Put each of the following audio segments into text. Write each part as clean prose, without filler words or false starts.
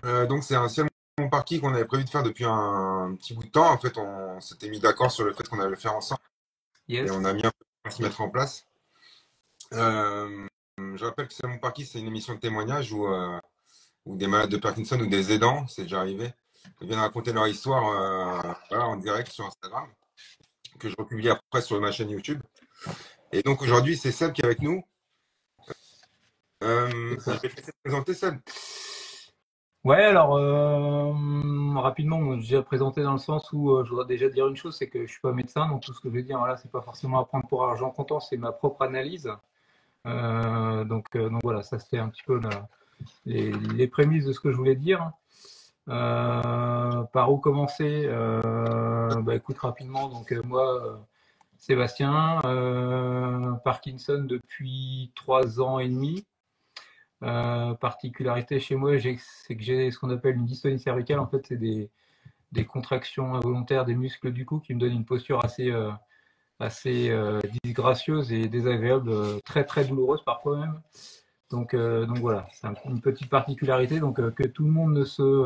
Donc c'est un ciel mon parti qu'on avait prévu de faire depuis un petit bout de temps. En fait, on s'était mis d'accord sur le fait qu'on allait le faire ensemble et on Yes. a mis un peu à se mettre en place. Euh, je rappelle que c'est mon parti, c'est une émission de témoignage où des malades de Parkinson ou des aidants, c'est déjà arrivé, ils viennent raconter leur histoire voilà, en direct sur Instagram, que je republie après sur ma chaîne YouTube. Et donc aujourd'hui, c'est Seb qui est avec nous. C'est Je ça. vais te laisser te présenter Seb. Ouais, alors rapidement, moi, j'ai déjà présenté dans le sens où je voudrais déjà dire une chose, c'est que je suis pas médecin, donc tout ce que je vais dire, voilà, c'est pas forcément à prendre pour argent comptant, c'est ma propre analyse. Donc voilà, ça c'était un petit peu les prémices de ce que je voulais dire. Par où commencer? Bah écoute rapidement. Donc moi, Sébastien, Parkinson depuis 3 ans et demi. Particularité chez moi, c'est que j'ai ce qu'on appelle une dystonie cervicale. En fait, c'est des contractions involontaires des muscles du cou qui me donnent une posture assez disgracieuse et désagréable, très très douloureuse parfois même. Donc voilà, c'est une petite particularité. Donc que tout le monde ne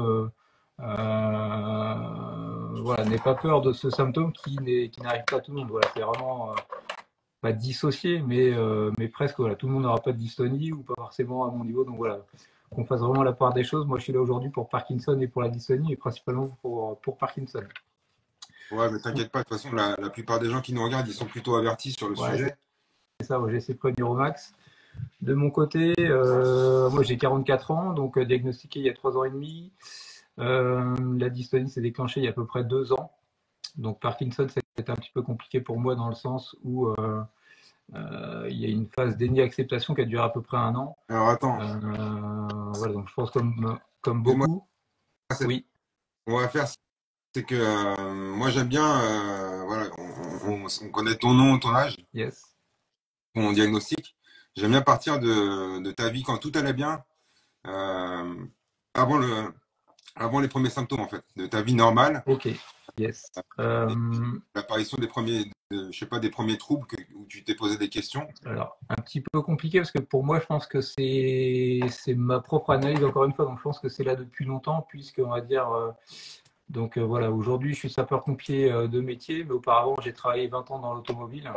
voilà, n'ait pas peur de ce symptôme qui n'arrive pas à tout le monde. Voilà, c'est vraiment pas dissocié, mais presque. Voilà, tout le monde n'aura pas de dystonie ou pas forcément à mon niveau. Donc voilà, qu'on fasse vraiment la part des choses. Moi, je suis là aujourd'hui pour Parkinson et pour la dystonie, et principalement pour Parkinson. Ouais, mais t'inquiète pas, de toute façon, la plupart des gens qui nous regardent, ils sont plutôt avertis sur le Ouais, sujet. c'est ça. Ouais, j'essaie de prévenir au max. De mon côté, moi j'ai 44 ans, donc diagnostiqué il y a 3 ans et demi. La dystonie s'est déclenchée il y a à peu près 2 ans. Donc Parkinson, c'était un petit peu compliqué pour moi dans le sens où il y a une phase déni-acceptation qui a duré à peu près 1 an. Alors attends, Voilà, donc je pense comme excuse-moi, beaucoup. Oui, on va faire, c'est que moi j'aime bien, voilà, on connaît ton nom, ton âge, yes. ton diagnostic. J'aime bien partir de ta vie quand tout allait bien, euh, avant avant les premiers symptômes en fait, de ta vie normale, Ok, yes. et l'apparition des je sais pas, des premiers troubles où tu t'es posé des questions. Alors, un petit peu compliqué parce que pour moi, je pense que c'est ma propre analyse, encore une fois. Donc, je pense que c'est là depuis longtemps, puisque on va dire. Voilà, aujourd'hui, je suis sapeur-pompier de métier, mais auparavant, j'ai travaillé 20 ans dans l'automobile.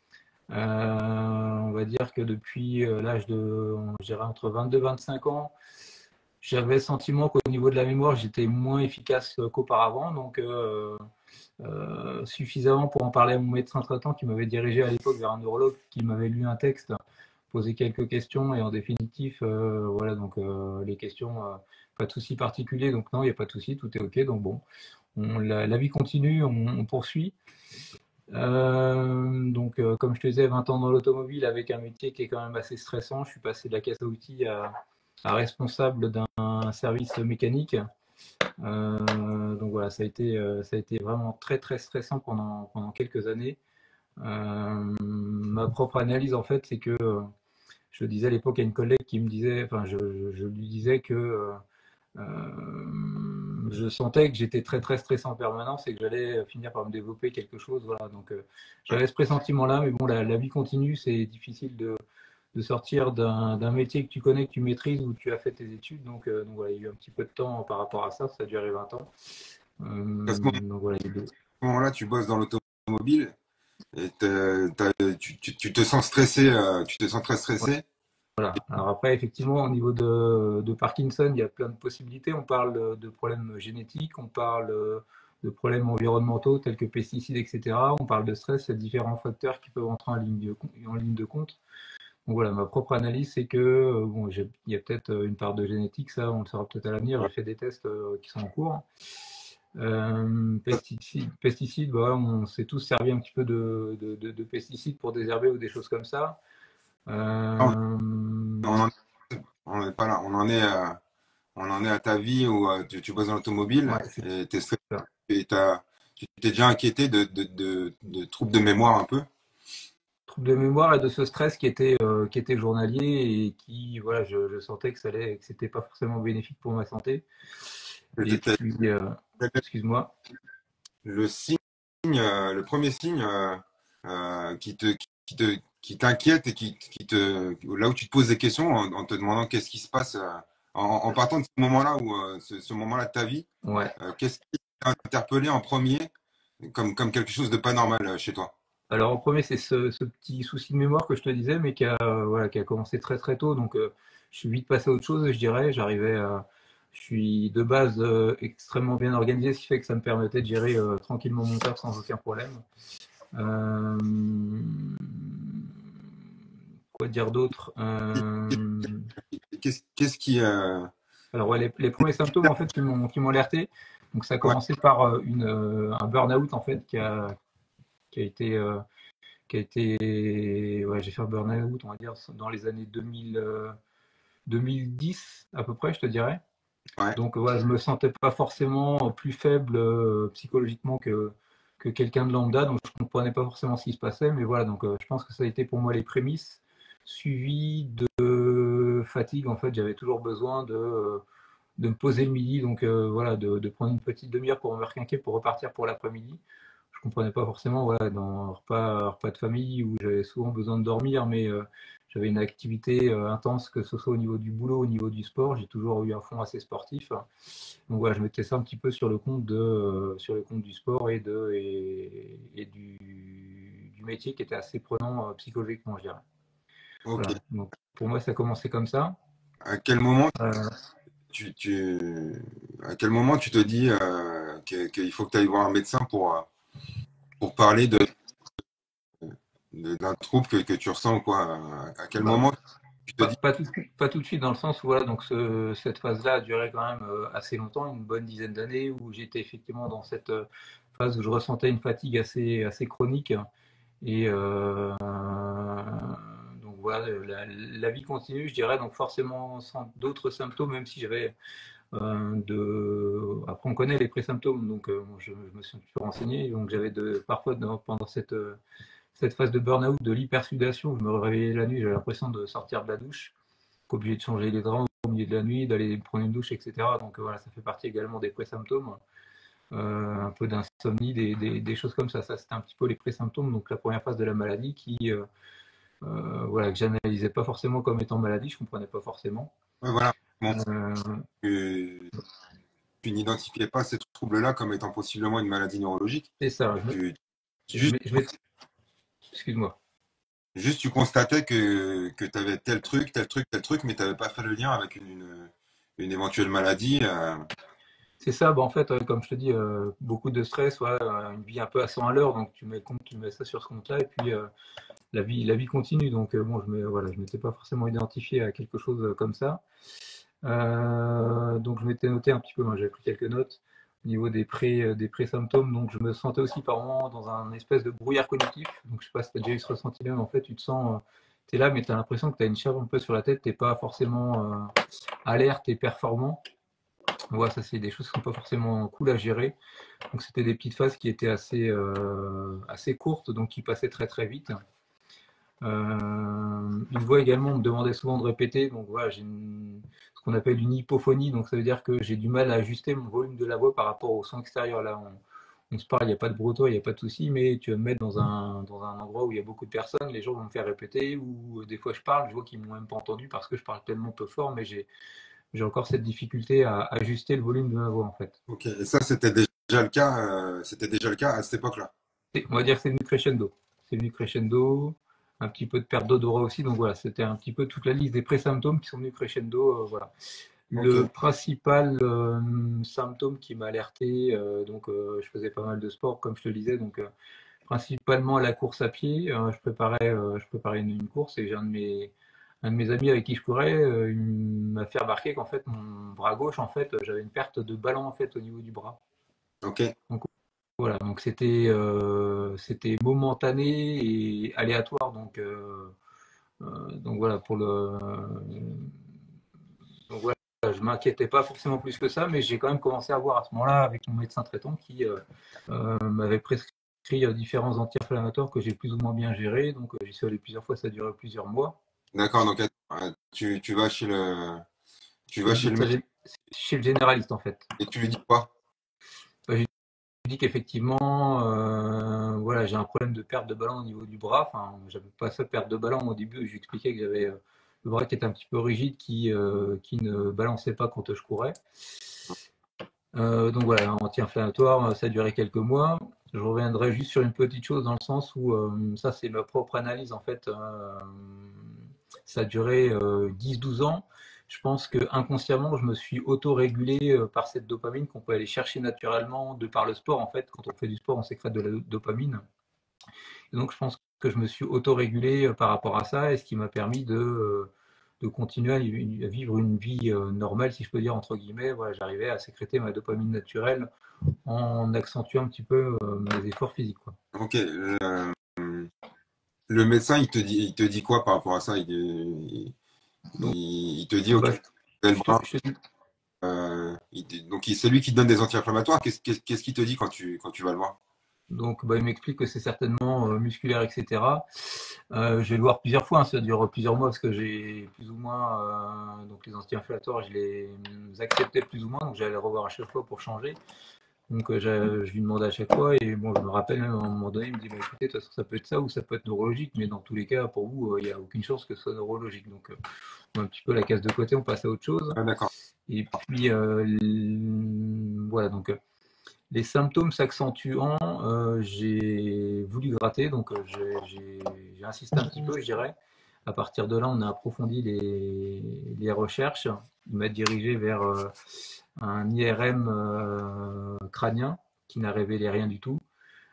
On va dire que depuis l'âge de, je dirais entre 22 et 25 ans, j'avais le sentiment qu'au niveau de la mémoire, j'étais moins efficace qu'auparavant. Donc, suffisamment pour en parler à mon médecin traitant qui m'avait dirigé à l'époque vers un neurologue qui m'avait lu un texte, posé quelques questions et en définitif, voilà, donc les questions, pas de souci particulier, donc non, il n'y a pas de souci, tout est ok, donc bon, la vie continue, on poursuit. Comme je te disais, 20 ans dans l'automobile avec un métier qui est quand même assez stressant. Je suis passé de la caisse à outils à responsable d'un service mécanique. Donc voilà, ça a été vraiment très très stressant pendant quelques années. Ma propre analyse en fait, c'est que je disais à l'époque à une collègue qui me disait, enfin je lui disais que je sentais que j'étais très très stressé en permanence et que j'allais finir par me développer quelque chose. Voilà. Donc j'avais ce pressentiment-là, mais bon, la vie continue, c'est difficile de sortir d'un métier que tu connais, que tu maîtrises, où tu as fait tes études. Donc voilà, il y a eu un petit peu de temps par rapport à ça, ça a duré 20 ans. À ce Donc voilà, moment-là, tu bosses dans l'automobile et tu te sens stressé, tu te sens très stressé. voilà. Alors après, effectivement, au niveau de Parkinson, il y a plein de possibilités. On parle de problèmes génétiques, on parle de problèmes environnementaux tels que pesticides, etc. On parle de stress, il y a différents facteurs qui peuvent entrer en ligne de compte. Donc voilà, ma propre analyse, c'est que bon, il y a peut-être une part de génétique, ça, on le saura peut-être à l'avenir. Ouais. J'ai fait des tests qui sont en cours. Pesticides, bah, on s'est tous servi un petit peu de pesticides pour désherber ou des choses comme ça. On Euh, on on est pas là, on en est à ta vie où tu bosses dans l'automobile ouais, c'est et t'es stressé ça. et tu t'es déjà inquiété de troubles de mémoire un peu. Trouble de mémoire et de ce stress qui était journalier et qui, voilà, je sentais que c'était pas forcément bénéfique pour ma santé. Et C'était puis, excuse-moi. le signe, le premier signe qui t'inquiète et là où tu te poses des questions en te demandant qu'est-ce qui se passe. en partant de ce moment-là, ce moment-là de ta vie, Ouais. qu'est-ce qui t'a interpellé en premier comme quelque chose de pas normal chez toi? Alors, en premier, c'est ce petit souci de mémoire que je te disais, mais voilà, qui a commencé très très tôt. Donc, je suis vite passé à autre chose, je dirais. Je suis de base extrêmement bien organisé, ce qui fait que ça me permettait de gérer tranquillement mon taf sans aucun problème. Euh, Quoi dire d'autre? Qu'est-ce qui, Alors, ouais, les premiers symptômes en fait qui m'ont alerté. Donc, ça a ouais, commencé par un burn-out en fait qui a été ouais, j'ai fait un burn-out, on va dire, dans les années 2010 à peu près, je te dirais. ouais, Donc, ouais, je me sentais pas forcément plus faible psychologiquement que quelqu'un de lambda, donc je comprenais pas forcément ce qui se passait, mais voilà, donc je pense que ça a été pour moi les prémices, suivi de fatigue. En fait, j'avais toujours besoin de me poser le midi, donc voilà, de prendre une petite demi-heure pour me requinquer, pour repartir pour l'après-midi. Je comprenais pas forcément, voilà, dans un repas de famille où j'avais souvent besoin de dormir, mais j'avais une activité intense, que ce soit au niveau du boulot, au niveau du sport. J'ai toujours eu un fond assez sportif. Donc voilà, je mettais ça un petit peu sur le compte du sport et du métier qui était assez prenant psychologiquement, je dirais. ok. Voilà. Donc pour moi, ça a commencé comme ça. À quel moment Euh, tu, tu, à quel moment tu te dis qu'il faut que tu ailles voir un médecin pour parler d'un trouble que tu ressens, quoi? À quel Bah, moment tu te dis, pas tout de suite, dans le sens où voilà, donc cette phase-là a duré quand même assez longtemps, une bonne dizaine d'années, où j'étais effectivement dans cette phase où je ressentais une fatigue assez chronique. Et donc voilà, la vie continue, je dirais, donc forcément sans d'autres symptômes, même si j'avais Après, on connaît les présymptômes, donc bon, je me suis un petit peu renseigné, donc j'avais parfois pendant cette phase de burn-out, de l'hypersudation, je me réveillais la nuit, j'avais l'impression de sortir de la douche, obligé de changer les draps au milieu de la nuit, d'aller prendre une douche, etc. Donc voilà, ça fait partie également des présymptômes. Un peu d'insomnie, des choses comme ça. Ça, c'était un petit peu les présymptômes, donc la première phase de la maladie voilà, que j'analysais pas forcément comme étant maladie, je comprenais pas forcément. ouais, voilà, bon, Euh, tu, tu n'identifiais pas ces troubles-là comme étant possiblement une maladie neurologique. c'est ça, Tu, je juste, mets- je excuse-moi. juste tu constatais que tu avais tel truc, tel truc, tel truc, mais tu n'avais pas fait le lien avec une éventuelle maladie. C'est ça, bah en fait, comme je te dis, beaucoup de stress, ouais, une vie un peu à 100 à l'heure, donc tu mets ça sur ce compte-là, et puis la vie continue. Donc bon, voilà, je m'étais pas forcément identifié à quelque chose comme ça. Donc je m'étais noté un petit peu, moi j'avais pris quelques notes au niveau des pré-symptômes. Donc je me sentais aussi par moments dans un espèce de brouillard cognitif. Donc je sais pas si tu as déjà eu ce ressenti-là, mais en fait tu te sens, tu es là, mais tu as l'impression que tu as une charge un peu sur la tête, tu n'es pas forcément alerte et performant. Ouais, ça c'est des choses qui sont pas forcément cool à gérer. Donc c'était des petites phases qui étaient assez courtes, donc qui passaient très très vite. Une voix également, on me demandait souvent de répéter. Donc voilà, ce qu'on appelle une hypophonie. Donc ça veut dire que j'ai du mal à ajuster mon volume de la voix par rapport au son extérieur. Là, on se parle, il n'y a pas de brouteau, il n'y a pas de souci, mais tu vas me mettre dans un endroit où il y a beaucoup de personnes, les gens vont me faire répéter, ou des fois je parle, je vois qu'ils m'ont même pas entendu parce que je parle tellement peu fort, mais j'ai encore cette difficulté à ajuster le volume de ma voix en fait. Ok, et ça, c'était déjà le cas à cette époque-là. On va dire que c'est venu crescendo. C'est venu crescendo, un petit peu de perte d'odorat aussi. Donc voilà, c'était un petit peu toute la liste des pré-symptômes qui sont venus crescendo. Voilà. Ok, Le principal symptôme qui m'a alerté, donc je faisais pas mal de sport, comme je te le disais, donc principalement la course à pied. Je préparais une course et j'ai un de mes amis avec qui je courais, il m'a fait remarquer qu'en fait mon bras gauche, en fait, j'avais une perte de ballon en fait au niveau du bras. ok. Donc voilà, donc c'était momentané et aléatoire. Donc voilà, donc voilà, je m'inquiétais pas forcément plus que ça, mais j'ai quand même commencé à voir à ce moment-là avec mon médecin traitant qui m'avait prescrit différents anti-inflammatoires que j'ai plus ou moins bien gérés. Donc j'y suis allé plusieurs fois, ça a duré plusieurs mois. D'accord, donc tu vas tu vas chez le Ça, médecin chez le généraliste en fait. et tu lui dis quoi? Bah, j'ai dit qu'effectivement, voilà, j'ai un problème de perte de ballon au niveau du bras. Enfin, j'avais pas ça, perte de ballon au début. Je lui expliquais que j'avais le bras qui était un petit peu rigide, qui ne balançait pas quand je courais. Donc voilà, anti-inflammatoire, ça a duré quelques mois. Je reviendrai juste sur une petite chose dans le sens où ça c'est ma propre analyse en fait. Ça a duré 10-12 ans. Je pense que inconsciemment, je me suis auto-régulé par cette dopamine qu'on peut aller chercher naturellement de par le sport. En fait, quand on fait du sport, on sécrète de la dopamine. Et donc, je pense que je me suis auto-régulé par rapport à ça, et ce qui m'a permis de continuer à vivre une vie normale, si je peux dire, entre guillemets. Voilà, j'arrivais à sécréter ma dopamine naturelle en accentuant un petit peu mes efforts physiques, quoi. Ok. Le médecin, il te dit quoi par rapport à ça? Donc, Il te dit, ok, bah, tel bras. je te dis, Donc, c'est lui qui te donne des anti-inflammatoires. Qu'est-ce qu'il te dit quand tu vas le voir? donc, bah, il m'explique que c'est certainement musculaire, etc. Je vais le voir plusieurs fois, hein, ça dure plusieurs mois parce que j'ai plus ou moins donc les anti-inflammatoires, je les acceptais plus ou moins, donc j'allais le revoir à chaque fois pour changer. Donc je lui demandais à chaque fois, et bon, je me rappelle même à un moment donné, il me dit bah, écoutez, de toute façon, ça peut être ça ou ça peut être neurologique, mais dans tous les cas, pour vous, il n'y a aucune chance que ce soit neurologique. Donc on met un petit peu la case de côté, on passe à autre chose. Ah, d'accord. Et puis voilà, donc les symptômes s'accentuant, j'ai voulu gratter, donc j'ai insisté un petit peu, je dirais. À partir de là, on a approfondi les recherches. Il m'a dirigé vers un IRM crânien qui n'a révélé rien du tout.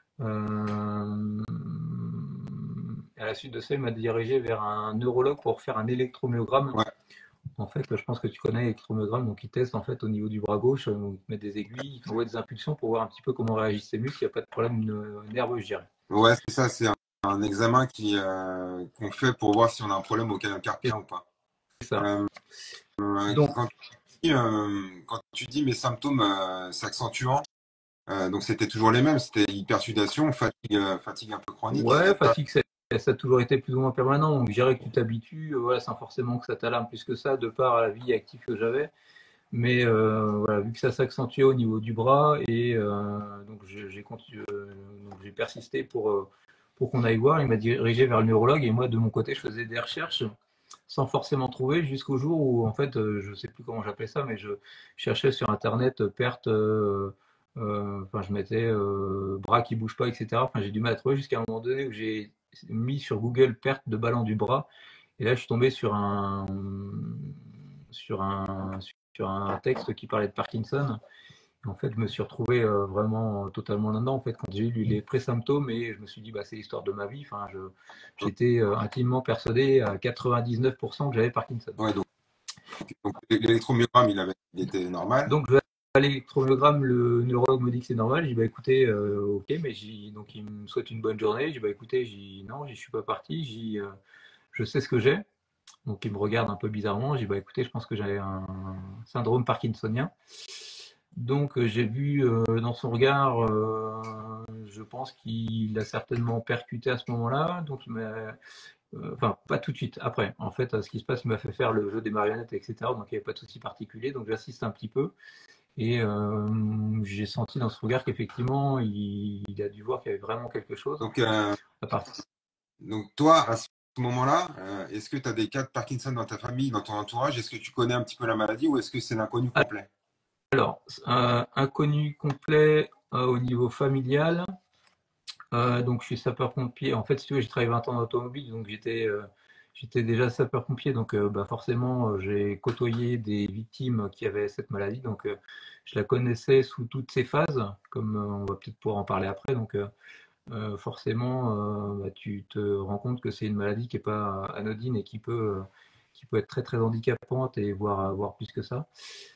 À la suite de ça, il m'a dirigé vers un neurologue pour faire un électromyogramme. Ouais, En fait, je pense que tu connais l'électromyogramme, donc il teste en fait au niveau du bras gauche, il te met des aiguilles, il t'envoie des impulsions pour voir un petit peu comment réagissent ses muscles, il n'y a pas de problème nerveux, je dirais. ouais, c'est ça. C'est un examen qu'on fait pour voir si on a un problème au canal C'est carpien ou pas. ça. Euh, Donc, quand tu dis mes symptômes s'accentuant, donc c'était toujours les mêmes. C'était hypersudation, fatigue un peu chronique. ouais, fatigue, ça a toujours été plus ou moins permanent, donc je dirais que tu t'habitues, voilà, sans forcément que ça t'alarme plus que ça, de par la vie active que j'avais. Mais voilà, vu que ça s'accentuait au niveau du bras, et donc j'ai persisté pour qu'on aille voir. Il m'a dirigé vers le neurologue, et moi de mon côté je faisais des recherches sans forcément trouver, jusqu'au jour où en fait je sais plus comment j'appelais ça, mais je cherchais sur internet perte, enfin je mettais bras qui bougent pas, etc. Enfin j'ai du mal à trouver jusqu'à un moment donné où j'ai mis sur Google perte de ballon du bras, et là je suis tombé sur un sur un texte qui parlait de Parkinson. En fait, je me suis retrouvé vraiment totalement là-dedans. En fait, quand j'ai lu les pré-symptômes, et je me suis dit, bah, c'est l'histoire de ma vie. Enfin, j'étais intimement persuadé à 99% que j'avais Parkinson. Ouais, donc l'électromyogramme, il était normal. Donc, je vais à l'électromyogramme, le neurologue me dit que c'est normal. Je dis, bah, écoutez, ok, mais donc il me souhaite une bonne journée. Je dis, bah, écoutez, non, je suis pas parti. Je sais ce que j'ai. Donc, il me regarde un peu bizarrement. Je dis, bah, écoutez, je pense que j'ai un syndrome parkinsonien. Donc j'ai vu dans son regard, je pense qu'il a certainement percuté à ce moment-là. Donc enfin pas tout de suite. Après, en fait, ce qui se passe, il m'a fait faire le jeu des marionnettes, etc. Donc il n'y avait pas de souci particulier. Donc j'assiste un petit peu, et j'ai senti dans ce regard qu'effectivement il a dû voir qu'il y avait vraiment quelque chose. Donc, À partir donc toi, à ce moment-là, est-ce que tu as des cas de Parkinson dans ta famille, dans ton entourage? Est-ce que tu connais un petit peu la maladie ou est-ce que c'est l'inconnu complet? Alors, inconnu complet au niveau familial. Donc je suis sapeur-pompier. En fait, si tu veux, j'ai travaillé 20 ans en automobile, donc j'étais déjà sapeur-pompier. Donc bah, forcément, j'ai côtoyé des victimes qui avaient cette maladie. Donc je la connaissais sous toutes ses phases, comme on va peut-être pouvoir en parler après. Donc forcément, bah, tu te rends compte que c'est une maladie qui n'est pas anodine, et qui peut être très très handicapante, et voire plus que ça.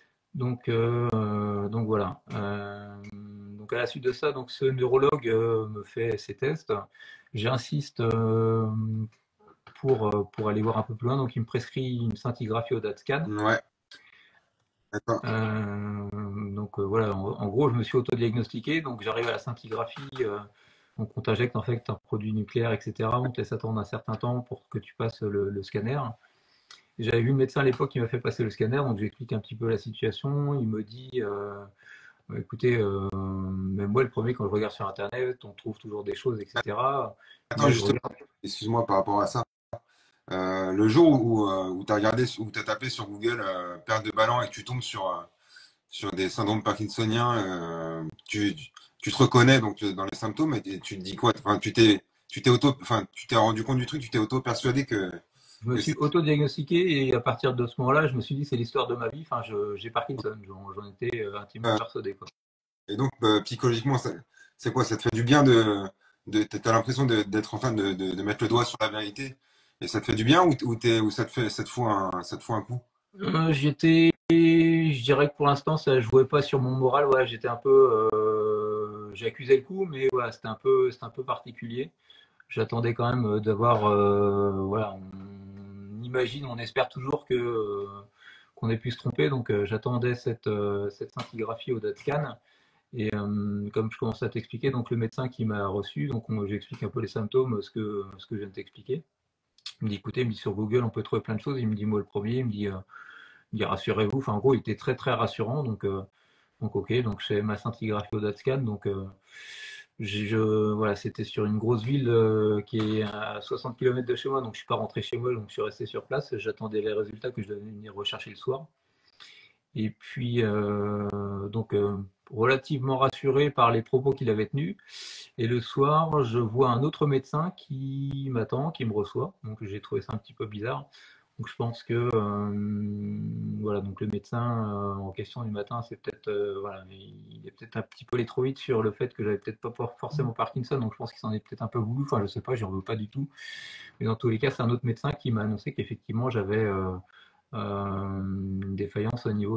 Donc voilà. Donc à la suite de ça, donc ce neurologue me fait ses tests. J'insiste pour aller voir un peu plus loin. Donc il me prescrit une scintigraphie au DaTscan. Ouais, d'accord. Donc voilà, en gros, je me suis autodiagnostiqué. Donc j'arrive à la scintigraphie. Donc on t'injecte en fait un produit nucléaire, etc. On te laisse attendre un certain temps pour que tu passes le scanner. J'avais vu le médecin à l'époque qui m'a fait passer le scanner, donc j'explique un petit peu la situation. Il me dit bah, écoutez, même moi le premier, quand je regarde sur internet, on trouve toujours des choses, etc. Attends, Moi je justement, regarde. excuse-moi par rapport à ça. Le jour où tu as regardé, où tu as tapé sur Google perte de ballon et que tu tombes sur des syndromes parkinsoniens, tu te reconnais donc dans les symptômes et tu te dis quoi? Enfin, tu t'es rendu compte du truc, tu t'es auto-persuadé Je me que suis c'est. auto-diagnostiqué et à partir de ce moment-là, je me suis dit c'est l'histoire de ma vie. Enfin, j'ai Parkinson, j'en étais intimement euh, persuadé, quoi. et donc, psychologiquement, c'est quoi? Ça te fait du bien t'as l'impression d'être en train de mettre le doigt sur la vérité et ça te fait du bien ou ça te fout un coup? Je dirais que pour l'instant, ça jouait pas sur mon moral. Ouais, j'étais un peu, j'accusais le coup, mais voilà, c'était un peu particulier. J'attendais quand même d'avoir, voilà, on imagine, on espère toujours que qu'on ait pu se tromper. Donc, j'attendais cette scintigraphie au DAT-scan. Et comme je commençais à t'expliquer, donc le médecin qui m'a reçu, donc j'explique un peu les symptômes, ce que je viens de t'expliquer. Il me dit, écoutez, il me dit, sur Google, on peut trouver plein de choses. Il me dit, moi, le premier, il me dit rassurez-vous. Enfin, en gros, il était très, très rassurant. Donc ok, donc je fais ma scintigraphie au DAT-scan. Donc, voilà, c'était sur une grosse ville qui est à 60 km de chez moi. Donc, je suis pas rentré chez moi, donc je suis resté sur place. J'attendais les résultats que je devais venir rechercher le soir. Et puis, relativement rassuré par les propos qu'il avait tenus. Et le soir, je vois un autre médecin qui m'attend, qui me reçoit. Donc, j'ai trouvé ça un petit peu bizarre. Donc, je pense que voilà, donc le médecin en question du matin, c'est peut-être voilà, il est peut-être un petit peu allé trop vite sur le fait que j'avais peut-être pas forcément Parkinson. Donc, je pense qu'il s'en est peut-être un peu voulu. Enfin, je sais pas, j'en veux pas du tout. Mais dans tous les cas, c'est un autre médecin qui m'a annoncé qu'effectivement, j'avais une défaillance au niveau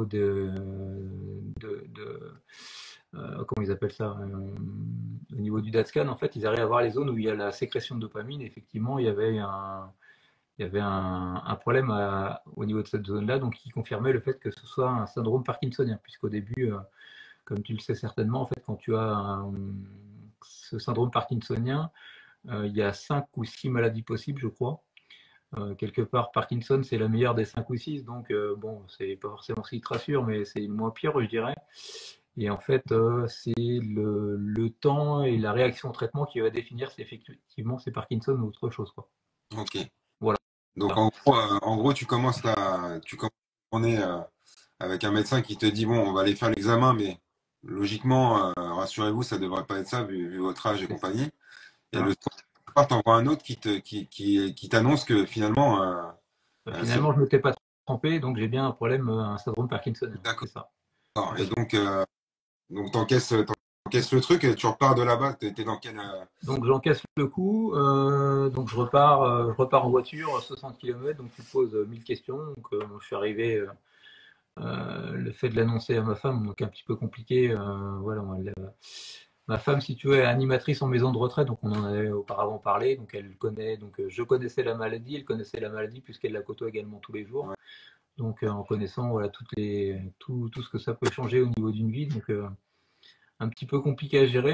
comment ils appellent ça, au niveau du DAT-scan. En fait, ils arrivent à voir les zones où il y a la sécrétion de dopamine. Effectivement, il y avait un problème au niveau de cette zone-là, donc qui confirmait le fait que ce soit un syndrome parkinsonien, puisqu'au début, comme tu le sais certainement, en fait, quand tu as ce syndrome parkinsonien, il y a 5 ou 6 maladies possibles, je crois. Quelque part, Parkinson, c'est la meilleure des 5 ou 6, donc bon, c'est pas forcément ce qui te rassure, mais c'est le moins pire, je dirais. Et en fait, c'est le temps et la réaction au traitement qui va définir si effectivement c'est Parkinson ou autre chose, quoi. Ok. Voilà. Donc en gros, tu commences ta journée avec un médecin qui te dit bon, on va aller faire l'examen, mais logiquement, rassurez-vous, ça devrait pas être ça vu votre âge et C'est compagnie. Et le ça. soir, t'envoies un autre qui t'annonce que finalement, c'est Finalement, je ne m'étais pas trompé, donc j'ai bien un problème, un syndrome parkinsonien. d'accord. C'est ça, tout à Et fait. donc t'encaisses le truc et tu repars de là-bas. T'es dans quel Donc j'encaisse le coup, donc je repars en voiture 60 km, donc tu te poses 1000 questions. Donc je suis arrivé, le fait de l'annoncer à ma femme, donc un petit peu compliqué. Voilà, ma femme, si tu veux, est animatrice en maison de retraite, donc on en avait auparavant parlé, donc elle connaît, donc je connaissais la maladie, elle connaissait la maladie puisqu'elle la côtoie également tous les jours. ouais. Donc en connaissant voilà tout ce que ça peut changer au niveau d'une vie, donc un petit peu compliqué à gérer,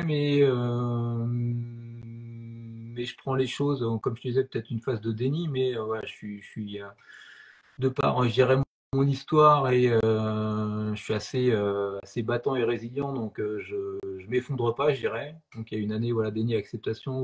mais je prends les choses, comme je disais, peut-être une phase de déni, mais voilà, je suis de par, je dirais, mon histoire et je suis assez battant et résilient, donc je m'effondre pas, je dirais. Donc il y a une année, voilà, déni acceptation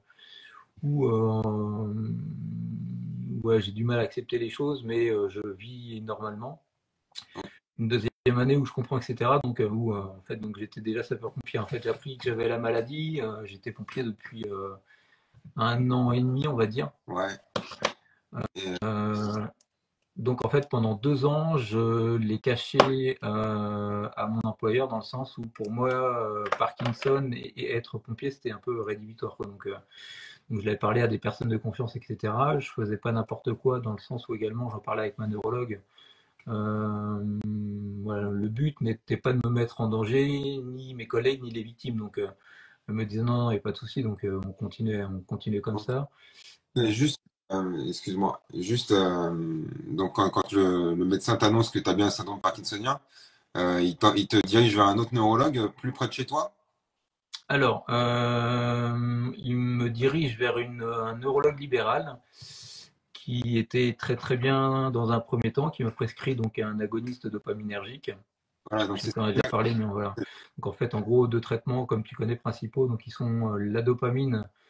où ouais, j'ai du mal à accepter les choses, mais je vis normalement. Une deuxième année où je comprends, etc. Donc où en fait, donc j'étais déjà sapeur-pompier. En fait, j'ai appris que j'avais la maladie. J'étais pompier depuis 1 an et demi, on va dire. Ouais. Et, Euh, Donc en fait, pendant 2 ans, je l'ai caché à mon employeur dans le sens où pour moi, Parkinson et être pompier, c'était un peu rédhibitoire, quoi. Donc je l'avais parlé à des personnes de confiance, etc. Je faisais pas n'importe quoi dans le sens où également j'en parlais avec ma neurologue. Euh, voilà, le but n'était pas de me mettre en danger, ni mes collègues, ni les victimes. Donc elle me disait non, il n'y a pas de souci. Donc on continuait comme ça. et juste, excuse-moi, juste donc quand le médecin t'annonce que tu as bien un syndrome parkinsonien, il te dirige vers un autre neurologue plus près de chez toi? Alors, il me dirige vers un neurologue libéral qui était très très bien dans un premier temps, qui m'a prescrit donc un agoniste dopaminergique. Voilà, donc Je c'est t'en ai déjà parlé, mais voilà. Donc en fait, en gros, deux traitements, comme tu connais, principaux, donc qui sont la dopamine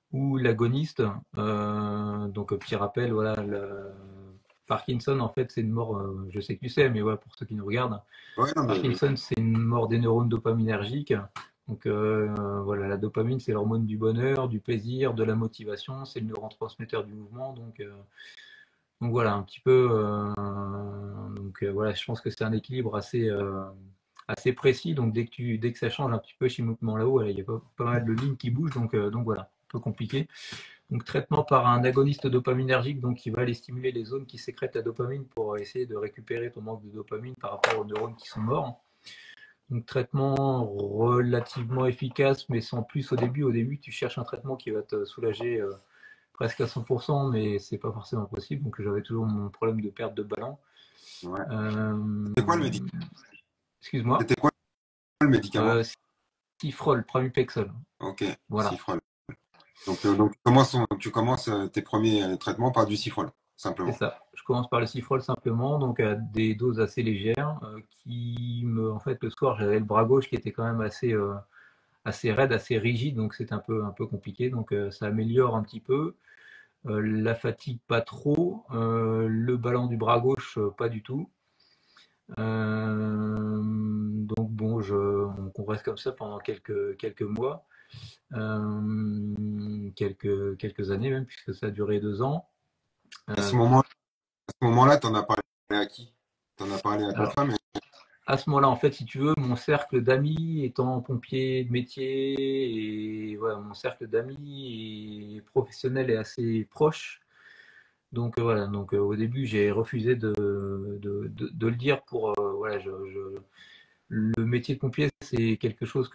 ou l'agoniste. Donc, petit rappel, voilà, le Parkinson, en fait, c'est une mort, je sais que tu sais, mais voilà, pour ceux qui nous regardent, Ouais, non, mais Parkinson, c'est une mort des neurones dopaminergiques. Donc, voilà, la dopamine, c'est l'hormone du bonheur, du plaisir, de la motivation, c'est le neurotransmetteur du mouvement. Donc voilà, un petit peu. Voilà, je pense que c'est un équilibre assez précis. Donc dès que ça change un petit peu chimiquement là-haut, il y a pas mal de lignes qui bougent. Donc voilà, un peu compliqué. Donc traitement par un agoniste dopaminergique, donc qui va aller stimuler les zones qui sécrètent la dopamine pour essayer de récupérer ton manque de dopamine par rapport aux neurones qui sont morts. Donc traitement relativement efficace, mais sans plus au début. Au début, tu cherches un traitement qui va te soulager presque à 100%, mais c'est pas forcément possible. Donc j'avais toujours mon problème de perte de ballon. ouais. Euh, C'était quoi le médicament? Excuse-moi. C'était quoi le médicament? Euh, Cifrol, Pramipexole. Ok, Voilà, Cifrol. Donc tu commences tes premiers traitements par du Cifrol, c'est simplement. ça. Je commence par le Cifrol simplement, donc à des doses assez légères, en fait, le soir, j'avais le bras gauche qui était quand même assez raide, assez rigide, donc c'est un peu compliqué. Donc ça améliore un petit peu. La fatigue, pas trop. Le ballon du bras gauche, pas du tout. Donc bon, on reste comme ça pendant quelques mois, quelques années même, puisque ça a duré 2 ans. À ce Euh, moment, à ce moment-là, tu en as parlé à qui? Tu en as parlé à ta alors, femme? à ce moment-là, en fait, si tu veux, mon cercle d'amis étant pompier de métier, et voilà, mon cercle d'amis et professionnel est assez proche. Donc voilà, donc au début, j'ai refusé de le dire pour voilà, le métier de pompier, c'est quelque chose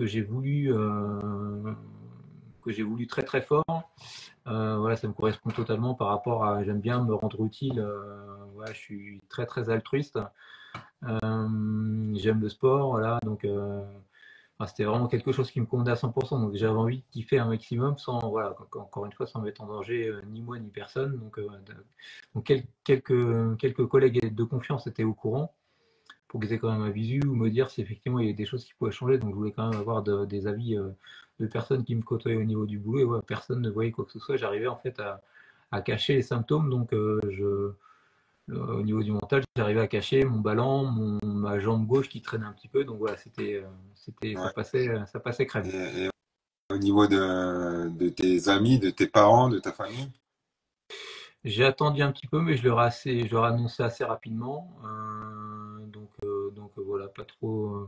que j'ai voulu très très fort. Voilà, ça me correspond totalement par rapport à, j'aime bien me rendre utile. Voilà, je suis très très altruiste. J'aime le sport, voilà, donc enfin, c'était vraiment quelque chose qui me convenait à 100%. Donc j'avais envie de kiffer un maximum sans, voilà, encore une fois, sans mettre en danger ni moi ni personne. Donc quelques collègues de confiance étaient au courant pour qu'ils aient quand même un visu ou me dire si effectivement il y a des choses qui pouvaient changer. Donc je voulais quand même avoir des avis de personnes qui me côtoyaient au niveau du boulot. Et ouais, personne ne voyait quoi que ce soit. J'arrivais en fait à cacher les symptômes. Donc au niveau du mental, j'arrivais à cacher mon ballon, ma jambe gauche qui traînait un petit peu. Donc voilà, Ouais. ça passait crème. Et au niveau de tes amis, de tes parents, de ta famille? J'ai attendu un petit peu, mais je leur ai annoncé assez rapidement. Voilà, pas trop.